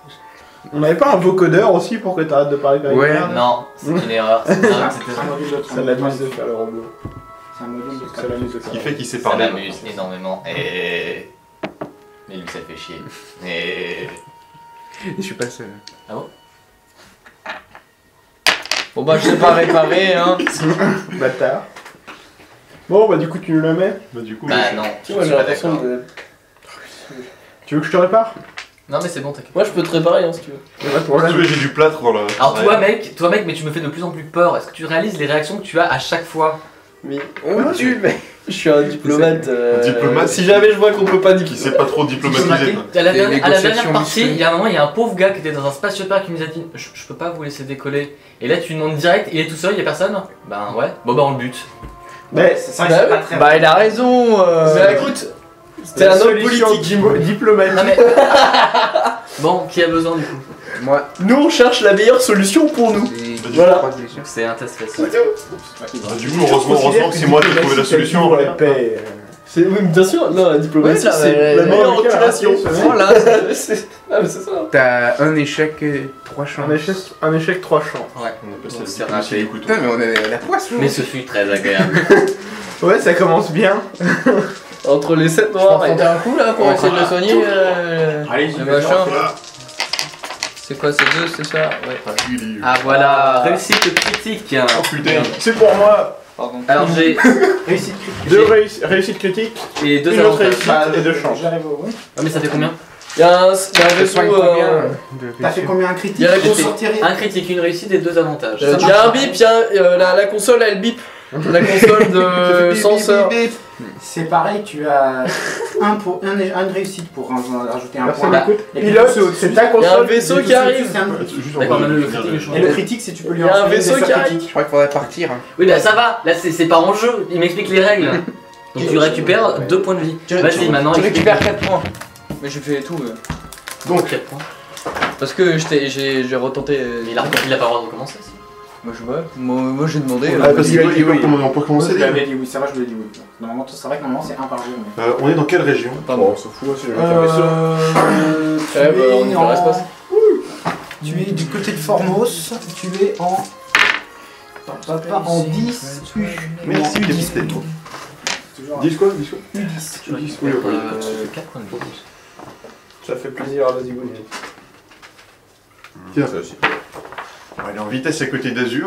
[SPEAKER 3] On n'avait pas un vocodeur aussi pour que t'arrêtes de parler comme
[SPEAKER 5] Ouais.
[SPEAKER 3] une merde.
[SPEAKER 1] Non, c'est une erreur. C'est
[SPEAKER 2] C'est
[SPEAKER 1] un-
[SPEAKER 2] un
[SPEAKER 1] c'était-
[SPEAKER 2] module de
[SPEAKER 3] Ça l'amuse de faire le robot.
[SPEAKER 2] C'est un module de
[SPEAKER 3] Ça l'amuse de
[SPEAKER 4] Ce qui
[SPEAKER 3] faire.
[SPEAKER 4] fait qu'il s'est
[SPEAKER 1] Ça
[SPEAKER 4] parlé.
[SPEAKER 1] m'amuse énormément. Et. Mais lui ça fait chier. Et.
[SPEAKER 5] Je suis pas le seul.
[SPEAKER 6] Bon bah je sais pas réparer, hein.
[SPEAKER 3] Bâtard. Bon, bah du coup, tu nous la mets.
[SPEAKER 4] Bah, du coup,
[SPEAKER 1] Bah non,
[SPEAKER 7] Tu
[SPEAKER 1] je
[SPEAKER 7] vois,
[SPEAKER 1] suis
[SPEAKER 7] j'ai
[SPEAKER 1] pas
[SPEAKER 7] l'impression
[SPEAKER 1] d'accord.
[SPEAKER 7] de.
[SPEAKER 3] Tu veux que je te répare?
[SPEAKER 1] Non mais c'est bon, t'inquiète.
[SPEAKER 7] Moi je peux te réparer hein, si tu veux.
[SPEAKER 3] Y'a pas de
[SPEAKER 4] si tu
[SPEAKER 3] problème.
[SPEAKER 4] veux, j'ai du plâtre dans la.
[SPEAKER 1] Alors
[SPEAKER 4] Ouais.
[SPEAKER 1] toi mec, toi mec, mais tu me fais de plus en plus peur. Est-ce que tu réalises les réactions que tu as à chaque fois?
[SPEAKER 7] Mais
[SPEAKER 5] Oh, tu mais.
[SPEAKER 7] je suis un diplomate. euh,
[SPEAKER 4] Un diplomate.
[SPEAKER 7] Si jamais je vois qu'on peut pas
[SPEAKER 4] Qui
[SPEAKER 7] dire.
[SPEAKER 4] sait pas trop diplomatiser. quoi.
[SPEAKER 1] À la,
[SPEAKER 5] Des
[SPEAKER 1] dernière, à la dernière
[SPEAKER 5] négociations
[SPEAKER 1] partie,
[SPEAKER 5] musclées.
[SPEAKER 1] il y a un moment, il y a un pauvre gars qui était dans un spatioport qui nous a dit je, je peux pas vous laisser décoller. Et là, tu demandes direct, il est tout seul, il y a personne. Ben ouais, bon bah on le bute.
[SPEAKER 3] Mais
[SPEAKER 2] C'est ça,
[SPEAKER 7] Bah
[SPEAKER 2] c'est
[SPEAKER 7] oui.
[SPEAKER 2] pas très.
[SPEAKER 6] Bah il a raison. euh,
[SPEAKER 7] Bah écoute, c'était
[SPEAKER 3] la
[SPEAKER 7] un homme
[SPEAKER 3] solution
[SPEAKER 7] politique.
[SPEAKER 3] dimo- diplomatique.
[SPEAKER 1] Non mais. Bon, qui a besoin du coup?
[SPEAKER 5] Moi,
[SPEAKER 7] Nous on cherche la meilleure solution pour nous.
[SPEAKER 5] c'est
[SPEAKER 7] Voilà.
[SPEAKER 5] trois blessures.
[SPEAKER 1] C'est un test facile.
[SPEAKER 4] Bah, du coup, heureusement, heureusement que c'est moi qui ai trouvé la solution.
[SPEAKER 3] Pour la paix.
[SPEAKER 7] C'est oui, mais bien sûr, non, la diplomatie
[SPEAKER 6] Ouais, là,
[SPEAKER 7] c'est
[SPEAKER 6] mais-
[SPEAKER 7] la
[SPEAKER 6] mais-
[SPEAKER 7] meilleure
[SPEAKER 3] mais-
[SPEAKER 7] oculation.
[SPEAKER 3] mais-
[SPEAKER 6] Voilà.
[SPEAKER 7] C'est- Ah mais c'est ça.
[SPEAKER 5] T'as un échec, euh, trois chances.
[SPEAKER 3] Un échec, un échec, trois chances.
[SPEAKER 1] Ouais.
[SPEAKER 4] On appelle ça
[SPEAKER 1] Donc,
[SPEAKER 4] la
[SPEAKER 1] c'est
[SPEAKER 4] diplomatie
[SPEAKER 1] raté.
[SPEAKER 4] du couteau.
[SPEAKER 5] Putain, mais on est à la poisse,
[SPEAKER 1] Mais ce fut très agréable.
[SPEAKER 3] Ouais, ça commence bien.
[SPEAKER 7] Entre les sept
[SPEAKER 6] Je peux
[SPEAKER 7] noirs et.
[SPEAKER 6] tenter un coup là pour essayer de le soigner. euh,
[SPEAKER 2] Allez-y,
[SPEAKER 6] le
[SPEAKER 2] vas-y,
[SPEAKER 6] machin.
[SPEAKER 4] Voilà.
[SPEAKER 6] C'est quoi, c'est deux, c'est ça? Ouais.
[SPEAKER 1] Ah voilà, réussite critique.
[SPEAKER 4] Oh putain.
[SPEAKER 3] C'est pour moi.
[SPEAKER 6] Pardon.
[SPEAKER 1] Alors j'ai
[SPEAKER 2] Réussite critique.
[SPEAKER 3] Deux réuss- réussites critiques,
[SPEAKER 1] et deux
[SPEAKER 3] une autre
[SPEAKER 1] avantages.
[SPEAKER 3] réussite et deux chances.
[SPEAKER 2] J'arrive au. Oui.
[SPEAKER 1] Ah mais ça fait combien?
[SPEAKER 7] Il y a un, il y a un
[SPEAKER 5] Ça
[SPEAKER 7] vaisseau.
[SPEAKER 5] soigne combien
[SPEAKER 7] euh,
[SPEAKER 5] de
[SPEAKER 2] T'as fait
[SPEAKER 5] blessures
[SPEAKER 2] combien un critique?
[SPEAKER 7] Il y a la
[SPEAKER 2] J'ai
[SPEAKER 7] console.
[SPEAKER 2] sorti rien.
[SPEAKER 1] Un critique, une réussite et deux avantages.
[SPEAKER 7] euh, Il y a un bip, il y a euh, la, la console elle bip. La console de censeur.
[SPEAKER 2] C'est pareil, tu as un pour un, une réussite pour en- rajouter un
[SPEAKER 3] Personne
[SPEAKER 2] point.
[SPEAKER 3] n'écoute.
[SPEAKER 2] Et puis
[SPEAKER 3] Pilote,
[SPEAKER 2] tout au-dessus.
[SPEAKER 3] c'est ta
[SPEAKER 7] Il y a un
[SPEAKER 3] console.
[SPEAKER 7] vaisseau
[SPEAKER 2] Tout
[SPEAKER 7] qui
[SPEAKER 2] au-dessus,
[SPEAKER 7] arrive.
[SPEAKER 2] c'est un-
[SPEAKER 4] Juste, on
[SPEAKER 1] D'accord,
[SPEAKER 4] va
[SPEAKER 1] même le
[SPEAKER 4] finir
[SPEAKER 1] critique
[SPEAKER 4] de-
[SPEAKER 1] est chaud.
[SPEAKER 2] Et le critique, c'est tu peux lui
[SPEAKER 7] Il y a un
[SPEAKER 2] enchaîner des
[SPEAKER 7] vaisseau
[SPEAKER 2] sorts
[SPEAKER 7] qui arrive.
[SPEAKER 2] critiques.
[SPEAKER 5] Je crois qu'il faudrait partir. hein.
[SPEAKER 1] Oui bah ça va, là c'est c'est pas en jeu, il m'explique les règles. Donc tu récupères deux points de vie. Vas-y maintenant.
[SPEAKER 6] Tu
[SPEAKER 1] explique.
[SPEAKER 6] récupères quatre points. Mais j'ai fait tout. euh,
[SPEAKER 1] Donc quatre points.
[SPEAKER 6] Parce que j'étais- j'ai j'ai retenté. euh,
[SPEAKER 1] Mais il a, il a pas le droit de recommencer aussi.
[SPEAKER 6] Moi je vois. Moi, moi j'ai demandé.
[SPEAKER 3] Ouais,
[SPEAKER 6] euh,
[SPEAKER 4] Ah, parce
[SPEAKER 3] Il a dit
[SPEAKER 4] qu'il
[SPEAKER 3] oui.
[SPEAKER 4] on peut commencer.
[SPEAKER 2] Je
[SPEAKER 4] déjà.
[SPEAKER 2] l'avais dit oui, c'est vrai, je vous l'ai dit oui. Normalement, c'est vrai que normalement c'est un par jour. Mais...
[SPEAKER 4] Euh, on est dans quelle région?
[SPEAKER 6] Pardon.
[SPEAKER 3] Bon, on s'en fout, c'est jamais fait un vaisseau.
[SPEAKER 2] Euh, tu
[SPEAKER 7] Ouais, bah, on
[SPEAKER 2] es
[SPEAKER 7] y
[SPEAKER 2] en-
[SPEAKER 7] va, l'espace.
[SPEAKER 2] Tu es du côté de Formos, tu es en. Pas, pas en dix U.
[SPEAKER 4] Merci,
[SPEAKER 2] En
[SPEAKER 4] il est
[SPEAKER 2] dix
[SPEAKER 4] pisté.
[SPEAKER 2] plutôt. Toujours
[SPEAKER 4] Dis quoi? Dis quoi?
[SPEAKER 2] U dix.
[SPEAKER 1] Je
[SPEAKER 4] dix,
[SPEAKER 1] récupère
[SPEAKER 4] oui, oui.
[SPEAKER 1] euh, quatre points de vie.
[SPEAKER 3] Ça fait plaisir à la zigounette.
[SPEAKER 4] Tiens, ça aussi. On va aller en vitesse à côté d'Azur.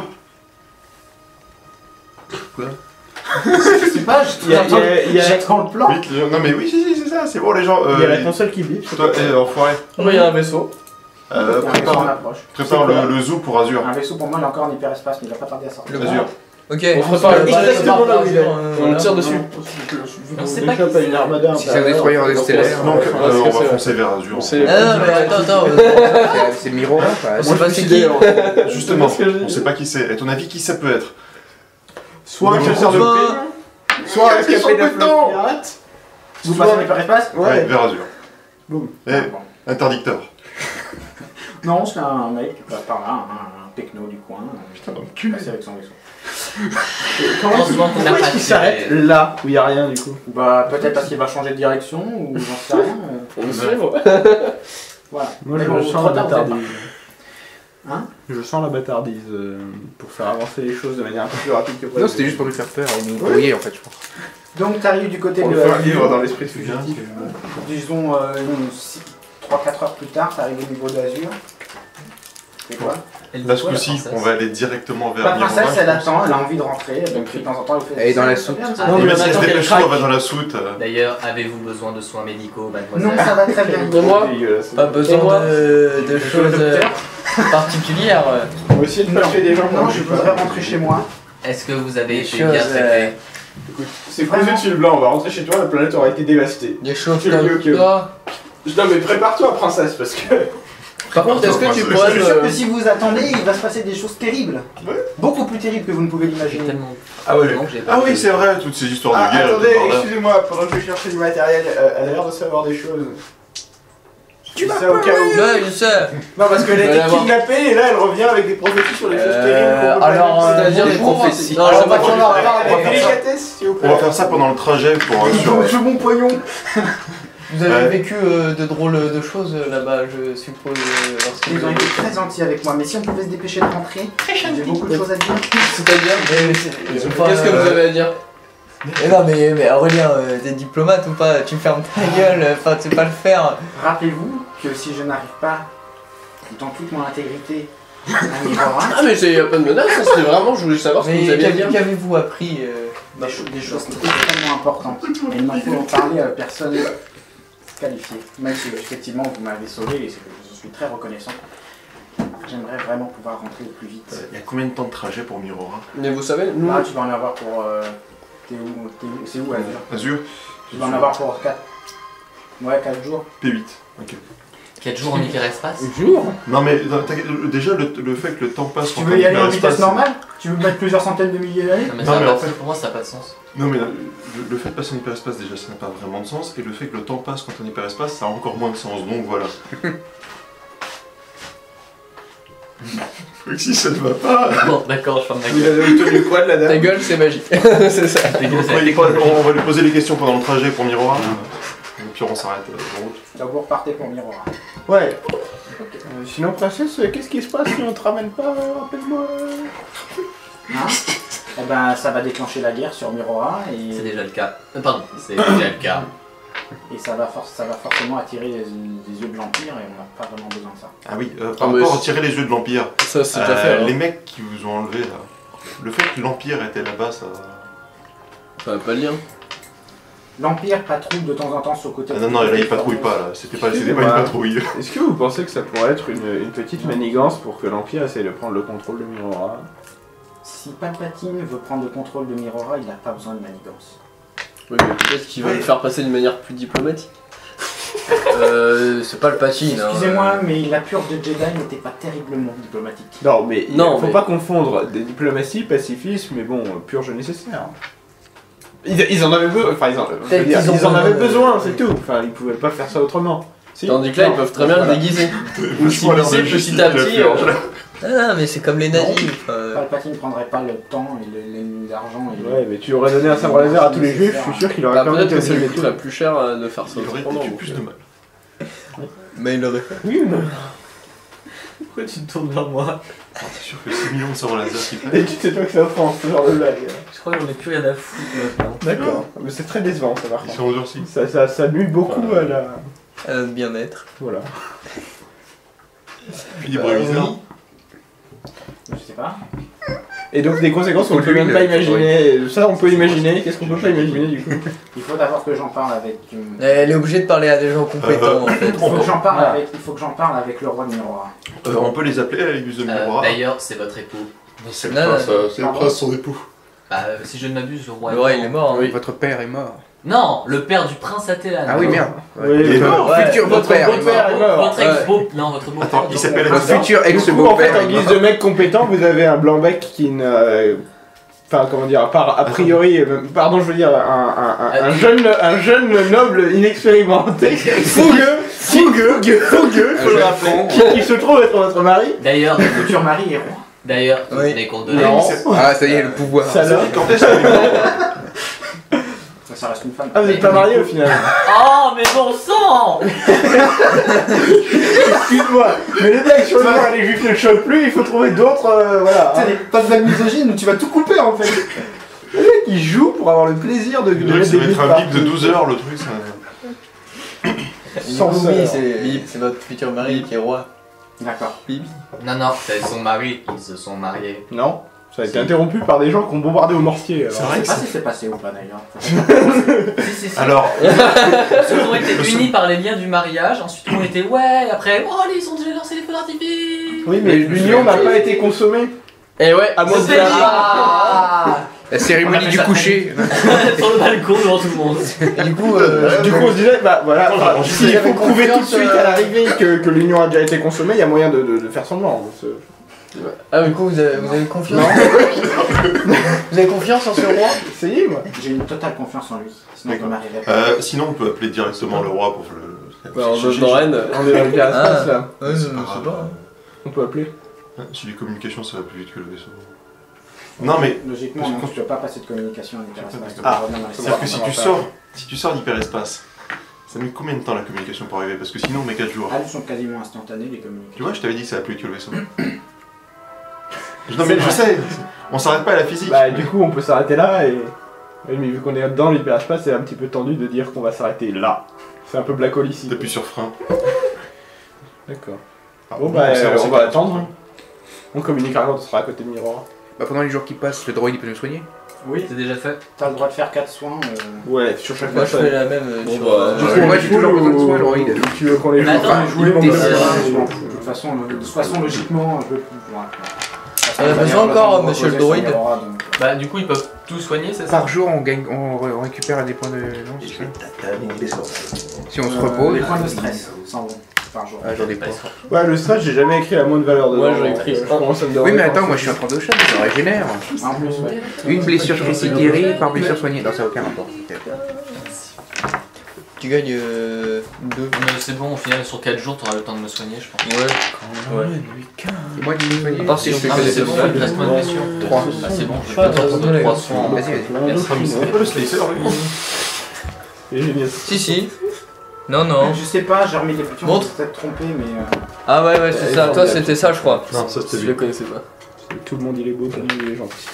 [SPEAKER 2] Je sais pas,
[SPEAKER 3] Il y a- il y a- il y a-
[SPEAKER 2] j'attends le plan.
[SPEAKER 4] Vite, les gens- non mais oui, si, si, c'est ça, c'est bon les gens.
[SPEAKER 3] Il y a la
[SPEAKER 4] Euh,
[SPEAKER 3] console qui bip.
[SPEAKER 4] toi, eh, enfoiré.
[SPEAKER 7] Oui, il y a un vaisseau.
[SPEAKER 4] Euh,
[SPEAKER 2] Il y a un vaisseau en
[SPEAKER 4] prépare
[SPEAKER 2] approche.
[SPEAKER 4] prépare le, le zoo pour Azur.
[SPEAKER 2] Un vaisseau pour moi, il est encore en hyperespace, mais il va pas tarder à sortir.
[SPEAKER 6] Le
[SPEAKER 4] Azur.
[SPEAKER 6] Ok.
[SPEAKER 7] On se prépare
[SPEAKER 6] Euh,
[SPEAKER 7] le
[SPEAKER 6] bah,
[SPEAKER 7] exactement
[SPEAKER 6] par
[SPEAKER 7] là où il est.
[SPEAKER 6] avion, euh,
[SPEAKER 7] On le
[SPEAKER 6] voilà.
[SPEAKER 7] tire dessus.
[SPEAKER 1] On sait
[SPEAKER 7] On
[SPEAKER 1] pas
[SPEAKER 7] développe
[SPEAKER 1] qui
[SPEAKER 7] une armada
[SPEAKER 5] Si c'est un destroyer stellaire.
[SPEAKER 4] Donc,
[SPEAKER 7] Ouais,
[SPEAKER 4] euh,
[SPEAKER 7] c'est
[SPEAKER 4] on
[SPEAKER 7] que
[SPEAKER 4] va
[SPEAKER 7] c'est-
[SPEAKER 4] foncer vers Azur.
[SPEAKER 7] c'est-
[SPEAKER 6] Ah non, mais attends, attends. euh,
[SPEAKER 5] C'est- C'est Miro, quoi.
[SPEAKER 6] On sait pas c'est qui.
[SPEAKER 7] Justement,
[SPEAKER 4] Justement,
[SPEAKER 7] C'est ce que j'ai
[SPEAKER 4] on
[SPEAKER 7] dit.
[SPEAKER 4] sait pas qui c'est. À ton avis, qui ça peut être?
[SPEAKER 3] Soit un chasseur de
[SPEAKER 6] Enfin,
[SPEAKER 3] paix, soit un rescapé de la flotte pirate.
[SPEAKER 2] Vous
[SPEAKER 3] Soit-
[SPEAKER 2] passez l'hyperespace
[SPEAKER 4] Ouais,
[SPEAKER 3] Ouais.
[SPEAKER 4] vers Azur.
[SPEAKER 3] Boum.
[SPEAKER 4] Eh,
[SPEAKER 2] Ah, bon.
[SPEAKER 4] interdicteur.
[SPEAKER 2] Non, c'est un mec qui passe par là, un, un techno du coin.
[SPEAKER 4] Putain,
[SPEAKER 2] euh,
[SPEAKER 4] enculé.
[SPEAKER 2] passé avec son vaisseau.
[SPEAKER 3] Comment
[SPEAKER 1] Heureusement qu'on n'a
[SPEAKER 3] pourquoi
[SPEAKER 1] pas
[SPEAKER 3] est-ce qu'il
[SPEAKER 1] tiré.
[SPEAKER 3] s'arrête là où il n'y a rien du coup?
[SPEAKER 2] Bah, peut-être parce qu'il va changer de direction, ou j'en sais rien. euh,
[SPEAKER 7] On le suivre.
[SPEAKER 2] Voilà.
[SPEAKER 3] Moi
[SPEAKER 2] Mais
[SPEAKER 3] je
[SPEAKER 2] bon,
[SPEAKER 3] sens
[SPEAKER 2] trop
[SPEAKER 3] la
[SPEAKER 2] tard, vous êtes
[SPEAKER 3] bâtardise.
[SPEAKER 2] Hein
[SPEAKER 3] Je sens la bâtardise euh, pour faire avancer les choses de manière un peu plus rapide que prévu.
[SPEAKER 5] Non, c'était juste pour nous faire peur et nous brouiller en fait, je pense.
[SPEAKER 2] Donc, t'arrives du côté
[SPEAKER 3] pour
[SPEAKER 2] de.
[SPEAKER 3] le faire vivre dans l'esprit
[SPEAKER 4] C'est bien,
[SPEAKER 3] fugitif.
[SPEAKER 2] Disons, euh, trois quatre heures plus tard, t'arrives au niveau d'Azur. Et quoi
[SPEAKER 1] Elle
[SPEAKER 4] Là,
[SPEAKER 1] dit
[SPEAKER 4] ce
[SPEAKER 1] quoi, la
[SPEAKER 4] coup-ci,
[SPEAKER 1] princesse
[SPEAKER 4] on va aller directement vers
[SPEAKER 2] La
[SPEAKER 4] Miranda,
[SPEAKER 2] princesse,
[SPEAKER 4] je
[SPEAKER 2] elle
[SPEAKER 4] pense.
[SPEAKER 2] attend, elle a envie de rentrer, donc de temps en temps, elle fait.
[SPEAKER 5] Elle est dans la
[SPEAKER 2] C'est
[SPEAKER 5] soute.
[SPEAKER 2] bien, ça.
[SPEAKER 1] Ah,
[SPEAKER 7] Non,
[SPEAKER 4] Et
[SPEAKER 7] mais
[SPEAKER 4] même si elle
[SPEAKER 7] attends
[SPEAKER 4] se
[SPEAKER 7] qu'elle
[SPEAKER 4] dépêche
[SPEAKER 7] craque.
[SPEAKER 4] pas, on va dans la soute. euh,
[SPEAKER 1] D'ailleurs, avez-vous besoin de soins médicaux, mademoiselle?
[SPEAKER 2] Non, ça va très bien.
[SPEAKER 7] De moi
[SPEAKER 3] Dégueulasse.
[SPEAKER 6] Pas besoin
[SPEAKER 7] Et moi
[SPEAKER 6] de, de
[SPEAKER 2] Le
[SPEAKER 6] choses euh,
[SPEAKER 2] docteur.
[SPEAKER 6] particulières. euh.
[SPEAKER 3] On va essayer de
[SPEAKER 2] Non,
[SPEAKER 3] passer des gens.
[SPEAKER 2] non, je voudrais rentrer chez moi.
[SPEAKER 1] Est-ce que vous avez
[SPEAKER 6] Des
[SPEAKER 1] été
[SPEAKER 6] choses,
[SPEAKER 1] bien
[SPEAKER 6] euh,
[SPEAKER 1] traité?
[SPEAKER 3] Écoute, c'est posé dessus le blanc, on va rentrer chez toi, la planète aura été dévastée.
[SPEAKER 6] Des choses
[SPEAKER 3] Tu l'as dit,
[SPEAKER 6] comme
[SPEAKER 3] ok.
[SPEAKER 6] ça.
[SPEAKER 3] Non mais prépare-toi princesse parce que...
[SPEAKER 7] Par contre, est-ce que tu
[SPEAKER 4] Je
[SPEAKER 2] Je
[SPEAKER 7] pourrais
[SPEAKER 2] suis sûr que
[SPEAKER 7] me.
[SPEAKER 2] si vous attendez, il va se passer des choses terribles.
[SPEAKER 3] Ouais.
[SPEAKER 2] Beaucoup plus terribles que vous ne pouvez
[SPEAKER 1] J'ai
[SPEAKER 2] l'imaginer.
[SPEAKER 1] tellement.
[SPEAKER 4] Ah ouais.
[SPEAKER 1] Non, j'ai pas
[SPEAKER 4] Ah
[SPEAKER 1] vu.
[SPEAKER 4] oui, c'est vrai, toutes ces histoires
[SPEAKER 3] Ah,
[SPEAKER 4] de guerre.
[SPEAKER 3] attendez,
[SPEAKER 4] de bordel.
[SPEAKER 3] excusez-moi, pendant que je cherchais du matériel, euh, elle a l'air de savoir des choses. Tu ça au cas où.
[SPEAKER 6] Ouais, je sais.
[SPEAKER 3] Non parce qu'elle a
[SPEAKER 7] Je vais
[SPEAKER 3] été
[SPEAKER 7] l'avoir.
[SPEAKER 3] kidnappée et là elle revient avec des prophéties sur des choses
[SPEAKER 6] Euh,
[SPEAKER 3] terribles. qu'on peut pas
[SPEAKER 6] alors,
[SPEAKER 3] imaginer.
[SPEAKER 6] euh,
[SPEAKER 7] C'est-à-dire des
[SPEAKER 6] bonjour.
[SPEAKER 7] prophéties.
[SPEAKER 6] Non,
[SPEAKER 3] Alors,
[SPEAKER 6] je
[SPEAKER 3] on va
[SPEAKER 6] sais pas.
[SPEAKER 3] qu'on en reparle
[SPEAKER 1] on va
[SPEAKER 3] avec
[SPEAKER 1] faire ça.
[SPEAKER 3] délicatesse s'il vous plaît.
[SPEAKER 4] On va faire ça pendant le trajet pour euh, sur.
[SPEAKER 3] Je mon poignon.
[SPEAKER 6] Vous avez
[SPEAKER 4] Ouais.
[SPEAKER 6] vécu euh, de drôles de choses euh, là-bas, je suppose, euh, lorsque
[SPEAKER 2] Ils
[SPEAKER 6] vous
[SPEAKER 2] ont
[SPEAKER 6] avez
[SPEAKER 2] été
[SPEAKER 6] vécu.
[SPEAKER 2] très gentils avec moi, mais si on pouvait se dépêcher de rentrer, j'ai beaucoup de choses à dire.
[SPEAKER 7] C'est-à-dire
[SPEAKER 6] Mais c'est- enfin,
[SPEAKER 7] Qu'est-ce que vous
[SPEAKER 6] euh,
[SPEAKER 7] avez à dire?
[SPEAKER 6] Mais non, mais, mais Aurélien, euh, t'es diplomate ou pas? Tu fermes ta gueule, enfin, tu sais pas le faire.
[SPEAKER 2] Rappelez-vous que si je n'arrive pas, dans toute mon intégrité, à Mirora,
[SPEAKER 7] Ah, mais c'est pas de menace, hein, c'était vraiment, je voulais savoir ce que
[SPEAKER 6] Mais
[SPEAKER 7] vous aviez à dire.
[SPEAKER 6] qu'avez- qu'avez-vous appris euh,
[SPEAKER 2] des, cho- des choses extrêmement importantes. Et il n'en faut en parler à personne qualifiée. Même si effectivement vous m'avez sauvé et c'est que je suis très reconnaissant. J'aimerais vraiment pouvoir rentrer au plus vite.
[SPEAKER 4] Il y a combien de temps de trajet pour Mirora?
[SPEAKER 7] Mais vous savez, nous.
[SPEAKER 2] Là, tu vas en avoir pour. euh, T'es où, t'es où C'est où, Azur
[SPEAKER 4] Azur
[SPEAKER 2] Tu vas en avoir pour quatre. Ouais, quatre jours.
[SPEAKER 4] P huit. Ok.
[SPEAKER 1] quatre jours en hyperespace?
[SPEAKER 7] Jour.
[SPEAKER 4] Non mais non, t'inquiète, le- déjà le, le fait que le temps passe.
[SPEAKER 2] Tu
[SPEAKER 4] quand
[SPEAKER 2] veux
[SPEAKER 4] on
[SPEAKER 2] y aller en
[SPEAKER 4] hyperespace,
[SPEAKER 2] vitesse normale Tu veux mettre plusieurs centaines de milliers d'années
[SPEAKER 1] Non, mais,
[SPEAKER 4] Non,
[SPEAKER 1] ça a
[SPEAKER 4] mais
[SPEAKER 1] pas
[SPEAKER 4] en
[SPEAKER 1] de
[SPEAKER 4] fait-
[SPEAKER 1] sens. Pour moi, ça n'a pas de sens.
[SPEAKER 4] Non mais euh, le, le fait de passer en hyperespace déjà ça n'a pas vraiment de sens et le fait que le temps passe quand on est hyperespace ça a encore moins de sens donc voilà. Si ça ne va pas.
[SPEAKER 1] Bon, d'accord, je ferme ma
[SPEAKER 3] Vous
[SPEAKER 1] gueule.
[SPEAKER 3] avez obtenu quoi de la
[SPEAKER 7] Ta
[SPEAKER 3] dame?
[SPEAKER 7] gueule, c'est magique. C'est ça.
[SPEAKER 1] Ta gueule,
[SPEAKER 4] On
[SPEAKER 1] ça
[SPEAKER 4] va,
[SPEAKER 1] a été
[SPEAKER 4] lui, on va lui poser les questions pendant le trajet pour Mirora. Et puis on s'arrête euh, en route.
[SPEAKER 2] Donc vous repartez pour Mirora.
[SPEAKER 3] Ouais. Euh, sinon princesse, qu'est-ce qui se passe si on te ramène pas? euh, Rappelle-moi.
[SPEAKER 2] Hein Eh ben, ça va déclencher la guerre sur Mirora
[SPEAKER 1] C'est
[SPEAKER 2] et,
[SPEAKER 1] déjà le cas. Euh, pardon, c'est déjà le cas.
[SPEAKER 2] et ça, va for- ça va forcément attirer les, les yeux de l'Empire et on n'a pas vraiment besoin de ça.
[SPEAKER 4] Ah oui, euh, par
[SPEAKER 7] Ah, mais
[SPEAKER 4] rapport à
[SPEAKER 7] c'est-
[SPEAKER 4] tirer les yeux de l'Empire,
[SPEAKER 7] Ça, c'est déjà
[SPEAKER 4] euh,
[SPEAKER 7] fait.
[SPEAKER 4] les
[SPEAKER 7] hein.
[SPEAKER 4] mecs qui vous ont enlevé là, le fait que l'Empire était là-bas ça...
[SPEAKER 7] Ça va pas le lien.
[SPEAKER 2] L'Empire patrouille de temps en temps sur le côté.
[SPEAKER 4] Ah non non là il patrouille pas là, c'était pas, c'était pas une
[SPEAKER 3] Ouais.
[SPEAKER 4] patrouille.
[SPEAKER 3] Est-ce que vous pensez que ça pourrait être une, une petite manigance pour que l'Empire essaye de prendre le contrôle de Mirora?
[SPEAKER 2] Si Palpatine veut prendre le contrôle de Mirora, il n'a pas besoin de manigance.
[SPEAKER 7] Oui, mais peut-être qu'il va le faire passer d'une manière plus diplomatique.
[SPEAKER 6] Euh, c'est pas le patine. hein.
[SPEAKER 2] Excusez-moi, mais la purge de Jedi n'était pas terriblement diplomatique.
[SPEAKER 3] Non, mais il
[SPEAKER 7] Non,
[SPEAKER 3] faut
[SPEAKER 7] mais-
[SPEAKER 3] pas confondre des diplomaties, pacifisme, mais bon, purge nécessaire. Ils, ils en avaient besoin, enfin ils en, je veux
[SPEAKER 6] Peut-être
[SPEAKER 3] dire,
[SPEAKER 6] qu'ils ont
[SPEAKER 3] ils en
[SPEAKER 6] besoin
[SPEAKER 3] avaient
[SPEAKER 6] de-
[SPEAKER 3] besoin, c'est tout. Enfin, ils pouvaient pas faire ça autrement. Si.
[SPEAKER 7] Tandis que là,
[SPEAKER 3] Non.
[SPEAKER 7] ils peuvent très bien le
[SPEAKER 3] Voilà.
[SPEAKER 7] déguiser.
[SPEAKER 4] Ou
[SPEAKER 7] s'immiscer petit à petit, euh,
[SPEAKER 6] Ah, non, mais c'est comme les nazis. enfin, euh,
[SPEAKER 2] Palpatine ne prendrait pas le temps et le- le- l'argent et le-
[SPEAKER 3] Ouais, mais tu aurais donné un sabre laser à tous les juifs, je suis sûr qu'il aurait
[SPEAKER 7] Bah,
[SPEAKER 3] quand même
[SPEAKER 7] peut-être
[SPEAKER 3] été
[SPEAKER 7] que ça lui
[SPEAKER 3] obligé de
[SPEAKER 7] coûterait plus cher euh, de faire ça.
[SPEAKER 4] Il aurait
[SPEAKER 7] cependant,
[SPEAKER 4] peut-être eu
[SPEAKER 7] donc,
[SPEAKER 4] plus
[SPEAKER 7] euh,
[SPEAKER 4] de mal.
[SPEAKER 6] Mais il aurait fait.
[SPEAKER 3] Oui ou non?
[SPEAKER 6] Pourquoi tu te tournes vers moi?
[SPEAKER 4] C'est sûr que six millions de sabres laser qui
[SPEAKER 3] Et tu sais toi que c'est en France, ce genre de blague.
[SPEAKER 1] Je crois que j'en ai plus rien à foutre maintenant.
[SPEAKER 3] D'accord. Mais c'est très décevant, ça par
[SPEAKER 4] ils
[SPEAKER 3] contre.
[SPEAKER 4] sont endurcis.
[SPEAKER 3] Ça, ça, ça nuit beaucoup à la...
[SPEAKER 6] Euh, bien-être.
[SPEAKER 3] Voilà.
[SPEAKER 4] Puis des bréviseurs.
[SPEAKER 2] Je sais pas.
[SPEAKER 3] Et donc des conséquences qu'on ne peut
[SPEAKER 5] Lui,
[SPEAKER 3] même
[SPEAKER 5] le-
[SPEAKER 3] pas imaginer. Ça, on peut imaginer. Qu'est-ce qu'on peut pas imaginer du coup?
[SPEAKER 2] Il faut d'abord que j'en parle avec. euh,
[SPEAKER 6] Elle est obligée de parler à des gens compétents en fait.
[SPEAKER 2] Il faut que j'en parle
[SPEAKER 6] Voilà.
[SPEAKER 2] avec. Il faut que j'en parle avec le roi de Mirora.
[SPEAKER 4] Euh, on peut les appeler à l'église de
[SPEAKER 1] Euh,
[SPEAKER 4] Mirora.
[SPEAKER 1] D'ailleurs, c'est votre époux.
[SPEAKER 4] C'est
[SPEAKER 6] Non, non,
[SPEAKER 4] c'est le
[SPEAKER 2] pardon.
[SPEAKER 4] prince, son époux.
[SPEAKER 1] Bah, si je ne m'abuse, le roi
[SPEAKER 6] Le roi il est mort. Hein.
[SPEAKER 3] Oui.
[SPEAKER 5] Votre père est mort.
[SPEAKER 1] Non, le père du prince Athélan.
[SPEAKER 5] Ah oui, merde.
[SPEAKER 3] Oui,
[SPEAKER 4] Il est mort.
[SPEAKER 6] Ouais.
[SPEAKER 5] Futur
[SPEAKER 3] Votre
[SPEAKER 5] beau-père est
[SPEAKER 3] beau-père
[SPEAKER 5] mort.
[SPEAKER 3] est mort.
[SPEAKER 1] Votre ex-beau... Non, votre beau-père.
[SPEAKER 4] Attends, il s'appelle
[SPEAKER 5] Votre
[SPEAKER 4] Attends.
[SPEAKER 5] futur
[SPEAKER 3] Du coup, en
[SPEAKER 5] ex-beau-père
[SPEAKER 3] fait, en
[SPEAKER 5] est
[SPEAKER 3] guise
[SPEAKER 5] mort.
[SPEAKER 3] de mec compétent, vous avez un blanc-bec qui ne. euh, Enfin, comment dire, par, a priori, euh, pardon, je veux dire, un, un, un, un jeune, un jeune noble inexpérimenté, fougueux, fougueux, fougueux, faut
[SPEAKER 5] Un
[SPEAKER 3] le
[SPEAKER 5] jeune
[SPEAKER 3] rappeler,
[SPEAKER 5] con.
[SPEAKER 3] qui, qui se trouve être votre mari.
[SPEAKER 1] D'ailleurs,
[SPEAKER 2] Le futur mari est roi.
[SPEAKER 1] d'ailleurs, vous
[SPEAKER 6] Oui.
[SPEAKER 1] tenez compte de
[SPEAKER 3] Non.
[SPEAKER 5] Ah, ça y est, le pouvoir.
[SPEAKER 3] Ça là.
[SPEAKER 4] Quand est-ce qu'il est mort
[SPEAKER 2] Ça, ça reste une femme.
[SPEAKER 3] Ah, vous êtes pas marié au final.
[SPEAKER 1] Oh, mais bon sang.
[SPEAKER 3] Excuse-moi, mais les blagues sur le noir et les juifs ne choquent plus, il faut trouver d'autres. euh, voilà.
[SPEAKER 2] T'as des- pas de blague misogyne où tu vas tout couper en fait.
[SPEAKER 3] Le mec il joue pour avoir le plaisir de.
[SPEAKER 4] Le truc, ça va être un bip de douze heures, le truc, ça.
[SPEAKER 3] Sans
[SPEAKER 6] Oui,
[SPEAKER 3] sœur.
[SPEAKER 6] c'est c'est votre futur mari qui est roi.
[SPEAKER 2] D'accord.
[SPEAKER 1] Non, non, c'est son mari, ils se sont mariés.
[SPEAKER 3] Non, ça a été interrompu par des gens qui ont bombardé au mortier. alors.
[SPEAKER 4] C'est vrai
[SPEAKER 2] Je
[SPEAKER 4] que
[SPEAKER 2] sais pas
[SPEAKER 4] c'est.
[SPEAKER 2] si c'est passé ou pas d'ailleurs.
[SPEAKER 1] Si, si, si.
[SPEAKER 4] Alors,
[SPEAKER 1] Ceux ont été
[SPEAKER 4] Le son-
[SPEAKER 1] unis par les liens du mariage, ensuite on était ouais, après, oh, allez, ils ont déjà lancé les feux d'artifice.
[SPEAKER 3] Oui, mais l'union n'a pas été consommée.
[SPEAKER 6] Et ouais,
[SPEAKER 3] À moins de
[SPEAKER 1] C'est
[SPEAKER 3] dire.
[SPEAKER 1] ah
[SPEAKER 5] La cérémonie
[SPEAKER 1] On a
[SPEAKER 5] du
[SPEAKER 1] fait ça
[SPEAKER 5] coucher.
[SPEAKER 1] sur le balcon devant tout le monde.
[SPEAKER 6] et du coup, euh,
[SPEAKER 3] Du coup, on se disait, bah voilà,
[SPEAKER 4] Attends,
[SPEAKER 3] enfin,
[SPEAKER 4] on
[SPEAKER 3] s'il
[SPEAKER 6] disait
[SPEAKER 3] faut
[SPEAKER 6] avec
[SPEAKER 3] prouver tout de
[SPEAKER 6] confiance,
[SPEAKER 3] suite
[SPEAKER 6] euh,
[SPEAKER 3] à l'arrivée que, que l'union a déjà été consommée, il y a moyen de, de, de faire semblant. donc c'est-
[SPEAKER 6] ah, du coup, vous avez, vous avez confiance. Vous avez confiance en ce roi?
[SPEAKER 3] Essayez, moi.
[SPEAKER 2] J'ai une totale confiance en lui. Sinon je
[SPEAKER 4] D'accord.
[SPEAKER 2] m'arriverai pas.
[SPEAKER 4] euh, sinon, on peut appeler directement le roi pour le.
[SPEAKER 7] Bah, en zone de Rennes.
[SPEAKER 3] On est dans le cas
[SPEAKER 6] Ah.
[SPEAKER 3] espace, là.
[SPEAKER 6] Ouais, je sais
[SPEAKER 4] pas grave.
[SPEAKER 6] pas.
[SPEAKER 3] On peut appeler.
[SPEAKER 4] Hein, Si les communications, ça va plus vite que le vaisseau. Non, mais
[SPEAKER 2] Logiquement,
[SPEAKER 4] Parce
[SPEAKER 2] non,
[SPEAKER 4] que-
[SPEAKER 2] tu peux pas passer de communication en hyperespace. tu
[SPEAKER 4] Ah,
[SPEAKER 2] peux revenir dans les
[SPEAKER 4] c'est-à-dire que
[SPEAKER 2] salles.
[SPEAKER 4] si tu sors, si tu sors d'hyperespace, ça met combien de temps la communication pour arriver? Parce que sinon, on met quatre jours.
[SPEAKER 2] Elles sont quasiment instantanées les
[SPEAKER 4] Tu
[SPEAKER 2] communications.
[SPEAKER 4] vois, je t'avais dit que ça va plus vite que le vaisseau. Non, mais je sais, on s'arrête pas à la physique.
[SPEAKER 3] Bah, du coup, on peut s'arrêter là et. Oui, mais vu qu'on est dans l'hyperespace, c'est un petit peu tendu de dire qu'on va s'arrêter là. C'est un peu Black Hole ici.
[SPEAKER 4] T'appuies sur frein.
[SPEAKER 3] D'accord.
[SPEAKER 4] Ah,
[SPEAKER 3] Bon, bah,
[SPEAKER 4] c'est-
[SPEAKER 3] euh,
[SPEAKER 4] c'est-
[SPEAKER 3] on va attendre. On communiquera quand on sera à côté de Mirror.
[SPEAKER 5] Bah, pendant les jours qui passent, le droïde il peut nous soigner.
[SPEAKER 2] Oui,
[SPEAKER 1] C'est déjà fait.
[SPEAKER 2] t'as le droit de faire quatre soins. euh,
[SPEAKER 3] Ouais, sur chaque
[SPEAKER 6] Moi, je fais
[SPEAKER 3] personne.
[SPEAKER 6] la même euh,
[SPEAKER 7] Bon,
[SPEAKER 6] sur.
[SPEAKER 7] bah,
[SPEAKER 6] euh,
[SPEAKER 3] Du
[SPEAKER 7] Ouais,
[SPEAKER 3] coup, on
[SPEAKER 5] moi,
[SPEAKER 3] est
[SPEAKER 5] j'ai
[SPEAKER 3] full
[SPEAKER 5] toujours besoin de
[SPEAKER 3] ou-
[SPEAKER 5] soins, droïde.
[SPEAKER 3] ou Tu veux qu'on les
[SPEAKER 1] Mais
[SPEAKER 3] joue
[SPEAKER 1] attends,
[SPEAKER 3] enfin,
[SPEAKER 5] jouer
[SPEAKER 3] bon,
[SPEAKER 5] des-
[SPEAKER 3] bah,
[SPEAKER 5] euh,
[SPEAKER 3] je m'en
[SPEAKER 2] De
[SPEAKER 3] fous.
[SPEAKER 2] toute façon, le- de toute façon logiquement, je peux plus. Voilà.
[SPEAKER 6] Il y a besoin encore, monsieur le droïde.
[SPEAKER 1] Bah, du coup, ils peuvent tout soigner, c'est ça?
[SPEAKER 5] Par jour, on, gagne, on, re- on récupère des points de. Non, c'est ça. Si on se
[SPEAKER 2] Les
[SPEAKER 5] repose.
[SPEAKER 2] points de stress, sans bon, par jour.
[SPEAKER 5] Ah, j'en ai pas.
[SPEAKER 3] Ouais, le stress, j'ai jamais écrit la moindre valeur dedans.
[SPEAKER 7] Moi, j'ai
[SPEAKER 3] donc,
[SPEAKER 7] écrit
[SPEAKER 3] euh, je
[SPEAKER 7] un.
[SPEAKER 3] commence à me
[SPEAKER 5] Oui,
[SPEAKER 3] demander
[SPEAKER 5] mais
[SPEAKER 3] quand
[SPEAKER 5] attends,
[SPEAKER 3] c'est-
[SPEAKER 5] moi je suis en train de chat, ça régénère.
[SPEAKER 2] En plus, ouais.
[SPEAKER 5] Une blessure critique guérie par blessure soignée. Non, ça n'a aucun rapport.
[SPEAKER 6] Tu gagnes euh, deux.
[SPEAKER 1] Mais c'est bon, au final, sur quatre jours, t'auras le temps de me soigner, je pense.
[SPEAKER 6] Ouais.
[SPEAKER 5] Et moi, tu me soigner.
[SPEAKER 6] À part si on fait
[SPEAKER 1] Ah,
[SPEAKER 6] que
[SPEAKER 1] mais
[SPEAKER 6] des
[SPEAKER 1] c'est bon,
[SPEAKER 6] blessures.
[SPEAKER 1] il reste moins de blessures.
[SPEAKER 5] Trois.
[SPEAKER 1] Ah, c'est bon, je
[SPEAKER 6] Pas
[SPEAKER 1] vais pas
[SPEAKER 6] de
[SPEAKER 1] prendre
[SPEAKER 6] raison,
[SPEAKER 1] trois
[SPEAKER 6] les
[SPEAKER 1] soins.
[SPEAKER 5] Vas-y, vas-y.
[SPEAKER 1] Merci.
[SPEAKER 4] C'est pas le slicer, lui.
[SPEAKER 3] C'est génial.
[SPEAKER 6] Si, si. Non, non.
[SPEAKER 2] Je sais pas, j'ai remis les boutons,
[SPEAKER 6] Montre.
[SPEAKER 2] je suis peut-être trompé, mais. euh,
[SPEAKER 6] Ah, ouais, ouais, c'est ça. Toi, c'était ça, je crois.
[SPEAKER 4] Non, ça c'était
[SPEAKER 7] Je
[SPEAKER 4] lui.
[SPEAKER 7] le connaissais pas.
[SPEAKER 3] Tout le monde il est beau, tout le monde il est gentil.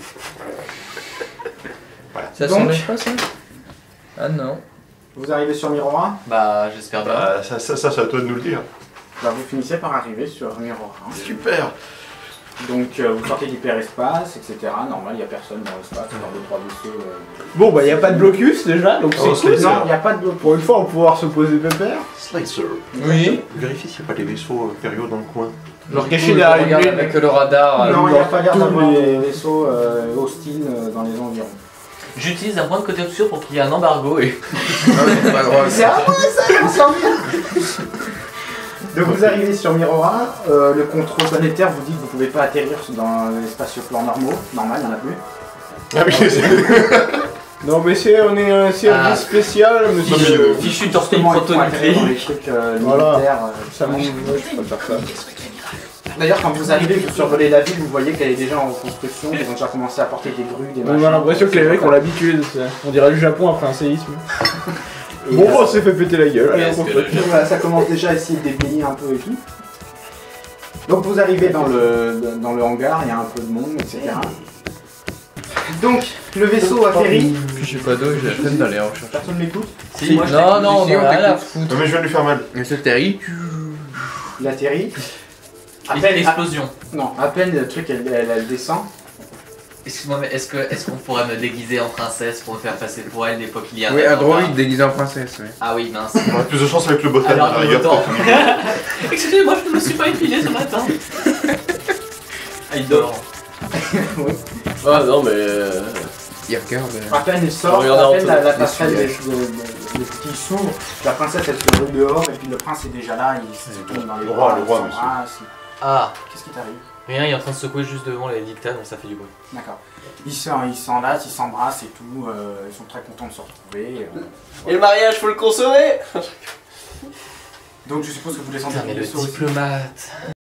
[SPEAKER 6] Ça
[SPEAKER 2] Donc.
[SPEAKER 6] s'enlève pas, ça? Ah, non.
[SPEAKER 2] Vous arrivez sur Mirora,
[SPEAKER 1] Bah, j'espère bien.
[SPEAKER 4] Bah, ça, ça, ça c'est à toi de nous le dire.
[SPEAKER 2] bah, vous finissez par arriver sur Mirora.
[SPEAKER 4] Super.
[SPEAKER 2] Donc euh, vous sortez d'hyperespace, et cetera. Normal, il n'y a personne dans l'espace, dans deux trois vaisseaux. euh.
[SPEAKER 3] Bon, bah, y a pas de blocus déjà, donc
[SPEAKER 4] Oh,
[SPEAKER 3] c'est cool.
[SPEAKER 4] c'est-
[SPEAKER 2] Non, il n'y a pas de bloc.
[SPEAKER 3] Pour une fois, on va pouvoir se poser pépère.
[SPEAKER 4] Slicer.
[SPEAKER 6] Oui.
[SPEAKER 4] Vérifie s'il n'y a pas des vaisseaux impériaux dans le coin.
[SPEAKER 3] Genre caché
[SPEAKER 6] Cool,
[SPEAKER 3] derrière
[SPEAKER 6] on
[SPEAKER 3] une
[SPEAKER 6] regarde
[SPEAKER 3] lune.
[SPEAKER 6] avec le radar. euh,
[SPEAKER 2] Non, il n'y a pas l'air
[SPEAKER 3] tous
[SPEAKER 2] d'avoir
[SPEAKER 3] les-
[SPEAKER 2] des vaisseaux euh, hostiles euh, dans les environs.
[SPEAKER 1] J'utilise un point de côté obscur pour qu'il y ait un embargo et.
[SPEAKER 5] Ah ouais, t'as pas le droit.
[SPEAKER 2] C'est à moi ça, je m'en souviens. Donc vous arrivez sur Mirora, euh, le contrôle planétaire vous dit que vous ne pouvez pas atterrir dans les spatioplans normaux, normal, il n'y en a plus.
[SPEAKER 4] Ah oui, c'est.
[SPEAKER 3] Non, mais c'est, on est un service
[SPEAKER 1] Ah.
[SPEAKER 3] spécial, monsieur.
[SPEAKER 1] Fichu torpille
[SPEAKER 2] Justement, il faut atterrir dans les
[SPEAKER 1] protonucléique.
[SPEAKER 2] trucs euh,
[SPEAKER 3] Voilà.
[SPEAKER 2] militaires. euh,
[SPEAKER 3] Ça m'en- ouais, je préfère ça.
[SPEAKER 2] D'ailleurs, quand vous arrivez, vous survolez la ville, vous voyez qu'elle est déjà en construction, ils ont déjà commencé à porter des grues, des
[SPEAKER 3] On
[SPEAKER 2] machins.
[SPEAKER 3] a l'impression que les mecs ont l'habitude, c'est- on dirait le Japon après un séisme.
[SPEAKER 2] Et,
[SPEAKER 3] Bon,
[SPEAKER 2] euh,
[SPEAKER 3] on s'est fait péter la gueule. allez,
[SPEAKER 1] Est-ce
[SPEAKER 3] on
[SPEAKER 1] que
[SPEAKER 3] continue.
[SPEAKER 2] Donc voilà, ça commence déjà à essayer de déblayer un peu et tout. Donc vous arrivez dans le, dans le hangar, il y a un peu de monde, et cetera. Donc, le vaisseau atterrit.
[SPEAKER 6] J'ai pas d'eau, j'ai la peine d'aller en recherche.
[SPEAKER 2] Personne ne m'écoute.
[SPEAKER 1] Si, moi je
[SPEAKER 6] Non, non, on
[SPEAKER 5] Si, on
[SPEAKER 6] a rien à
[SPEAKER 5] t'écoute.
[SPEAKER 6] foutre.
[SPEAKER 4] Non, mais je viens de lui faire mal.
[SPEAKER 5] Mais c'est terrible.
[SPEAKER 2] Il atterrit. À
[SPEAKER 1] t'écoute.
[SPEAKER 2] peine, à-
[SPEAKER 1] Explosion.
[SPEAKER 2] non, à peine le truc, elle, elle- elle descend.
[SPEAKER 1] Excuse-moi, mais est-ce que est-ce qu'on pourrait me déguiser en princesse pour me faire passer pour elle des fois qu'il y a un
[SPEAKER 5] Oui, un
[SPEAKER 1] attentat
[SPEAKER 5] droïde déguisé en princesse. Ouais.
[SPEAKER 1] Ah oui, mince.
[SPEAKER 4] On a plus de chance avec le botan.
[SPEAKER 1] Alors,
[SPEAKER 4] à la rigueur,
[SPEAKER 1] autant.
[SPEAKER 4] peut-être.
[SPEAKER 1] Excusez-moi, je ne me suis pas épilé ce matin. Ah, il dort.
[SPEAKER 2] Oui.
[SPEAKER 7] Ah non, mais. euh,
[SPEAKER 5] Il regarde. euh,
[SPEAKER 2] À peine il sort,
[SPEAKER 7] Regardez
[SPEAKER 2] à peine
[SPEAKER 7] en
[SPEAKER 2] la, la
[SPEAKER 5] les
[SPEAKER 2] passerelle des,
[SPEAKER 5] sujets.
[SPEAKER 2] des- des- des petits s'ouvre, la princesse elle se roule dehors et puis le prince est déjà là, il se tourne dans les
[SPEAKER 4] Le
[SPEAKER 2] bras,
[SPEAKER 4] roi, le
[SPEAKER 2] il
[SPEAKER 4] roi,
[SPEAKER 2] s'embrasse.
[SPEAKER 1] Ah,
[SPEAKER 2] Qu'est-ce qui t'arrive?
[SPEAKER 1] rien, il est en train de secouer juste devant les dictats, donc ça fait du bruit.
[SPEAKER 2] D'accord. Ils s'en- ils s'enlacent, ils s'embrassent et tout, euh, ils sont très contents de se retrouver. euh.
[SPEAKER 7] Et le mariage, faut le consommer.
[SPEAKER 2] Donc je suppose que vous descendez
[SPEAKER 1] Putain, mais
[SPEAKER 2] du
[SPEAKER 1] le
[SPEAKER 2] vaisseau aussi.
[SPEAKER 1] diplomate.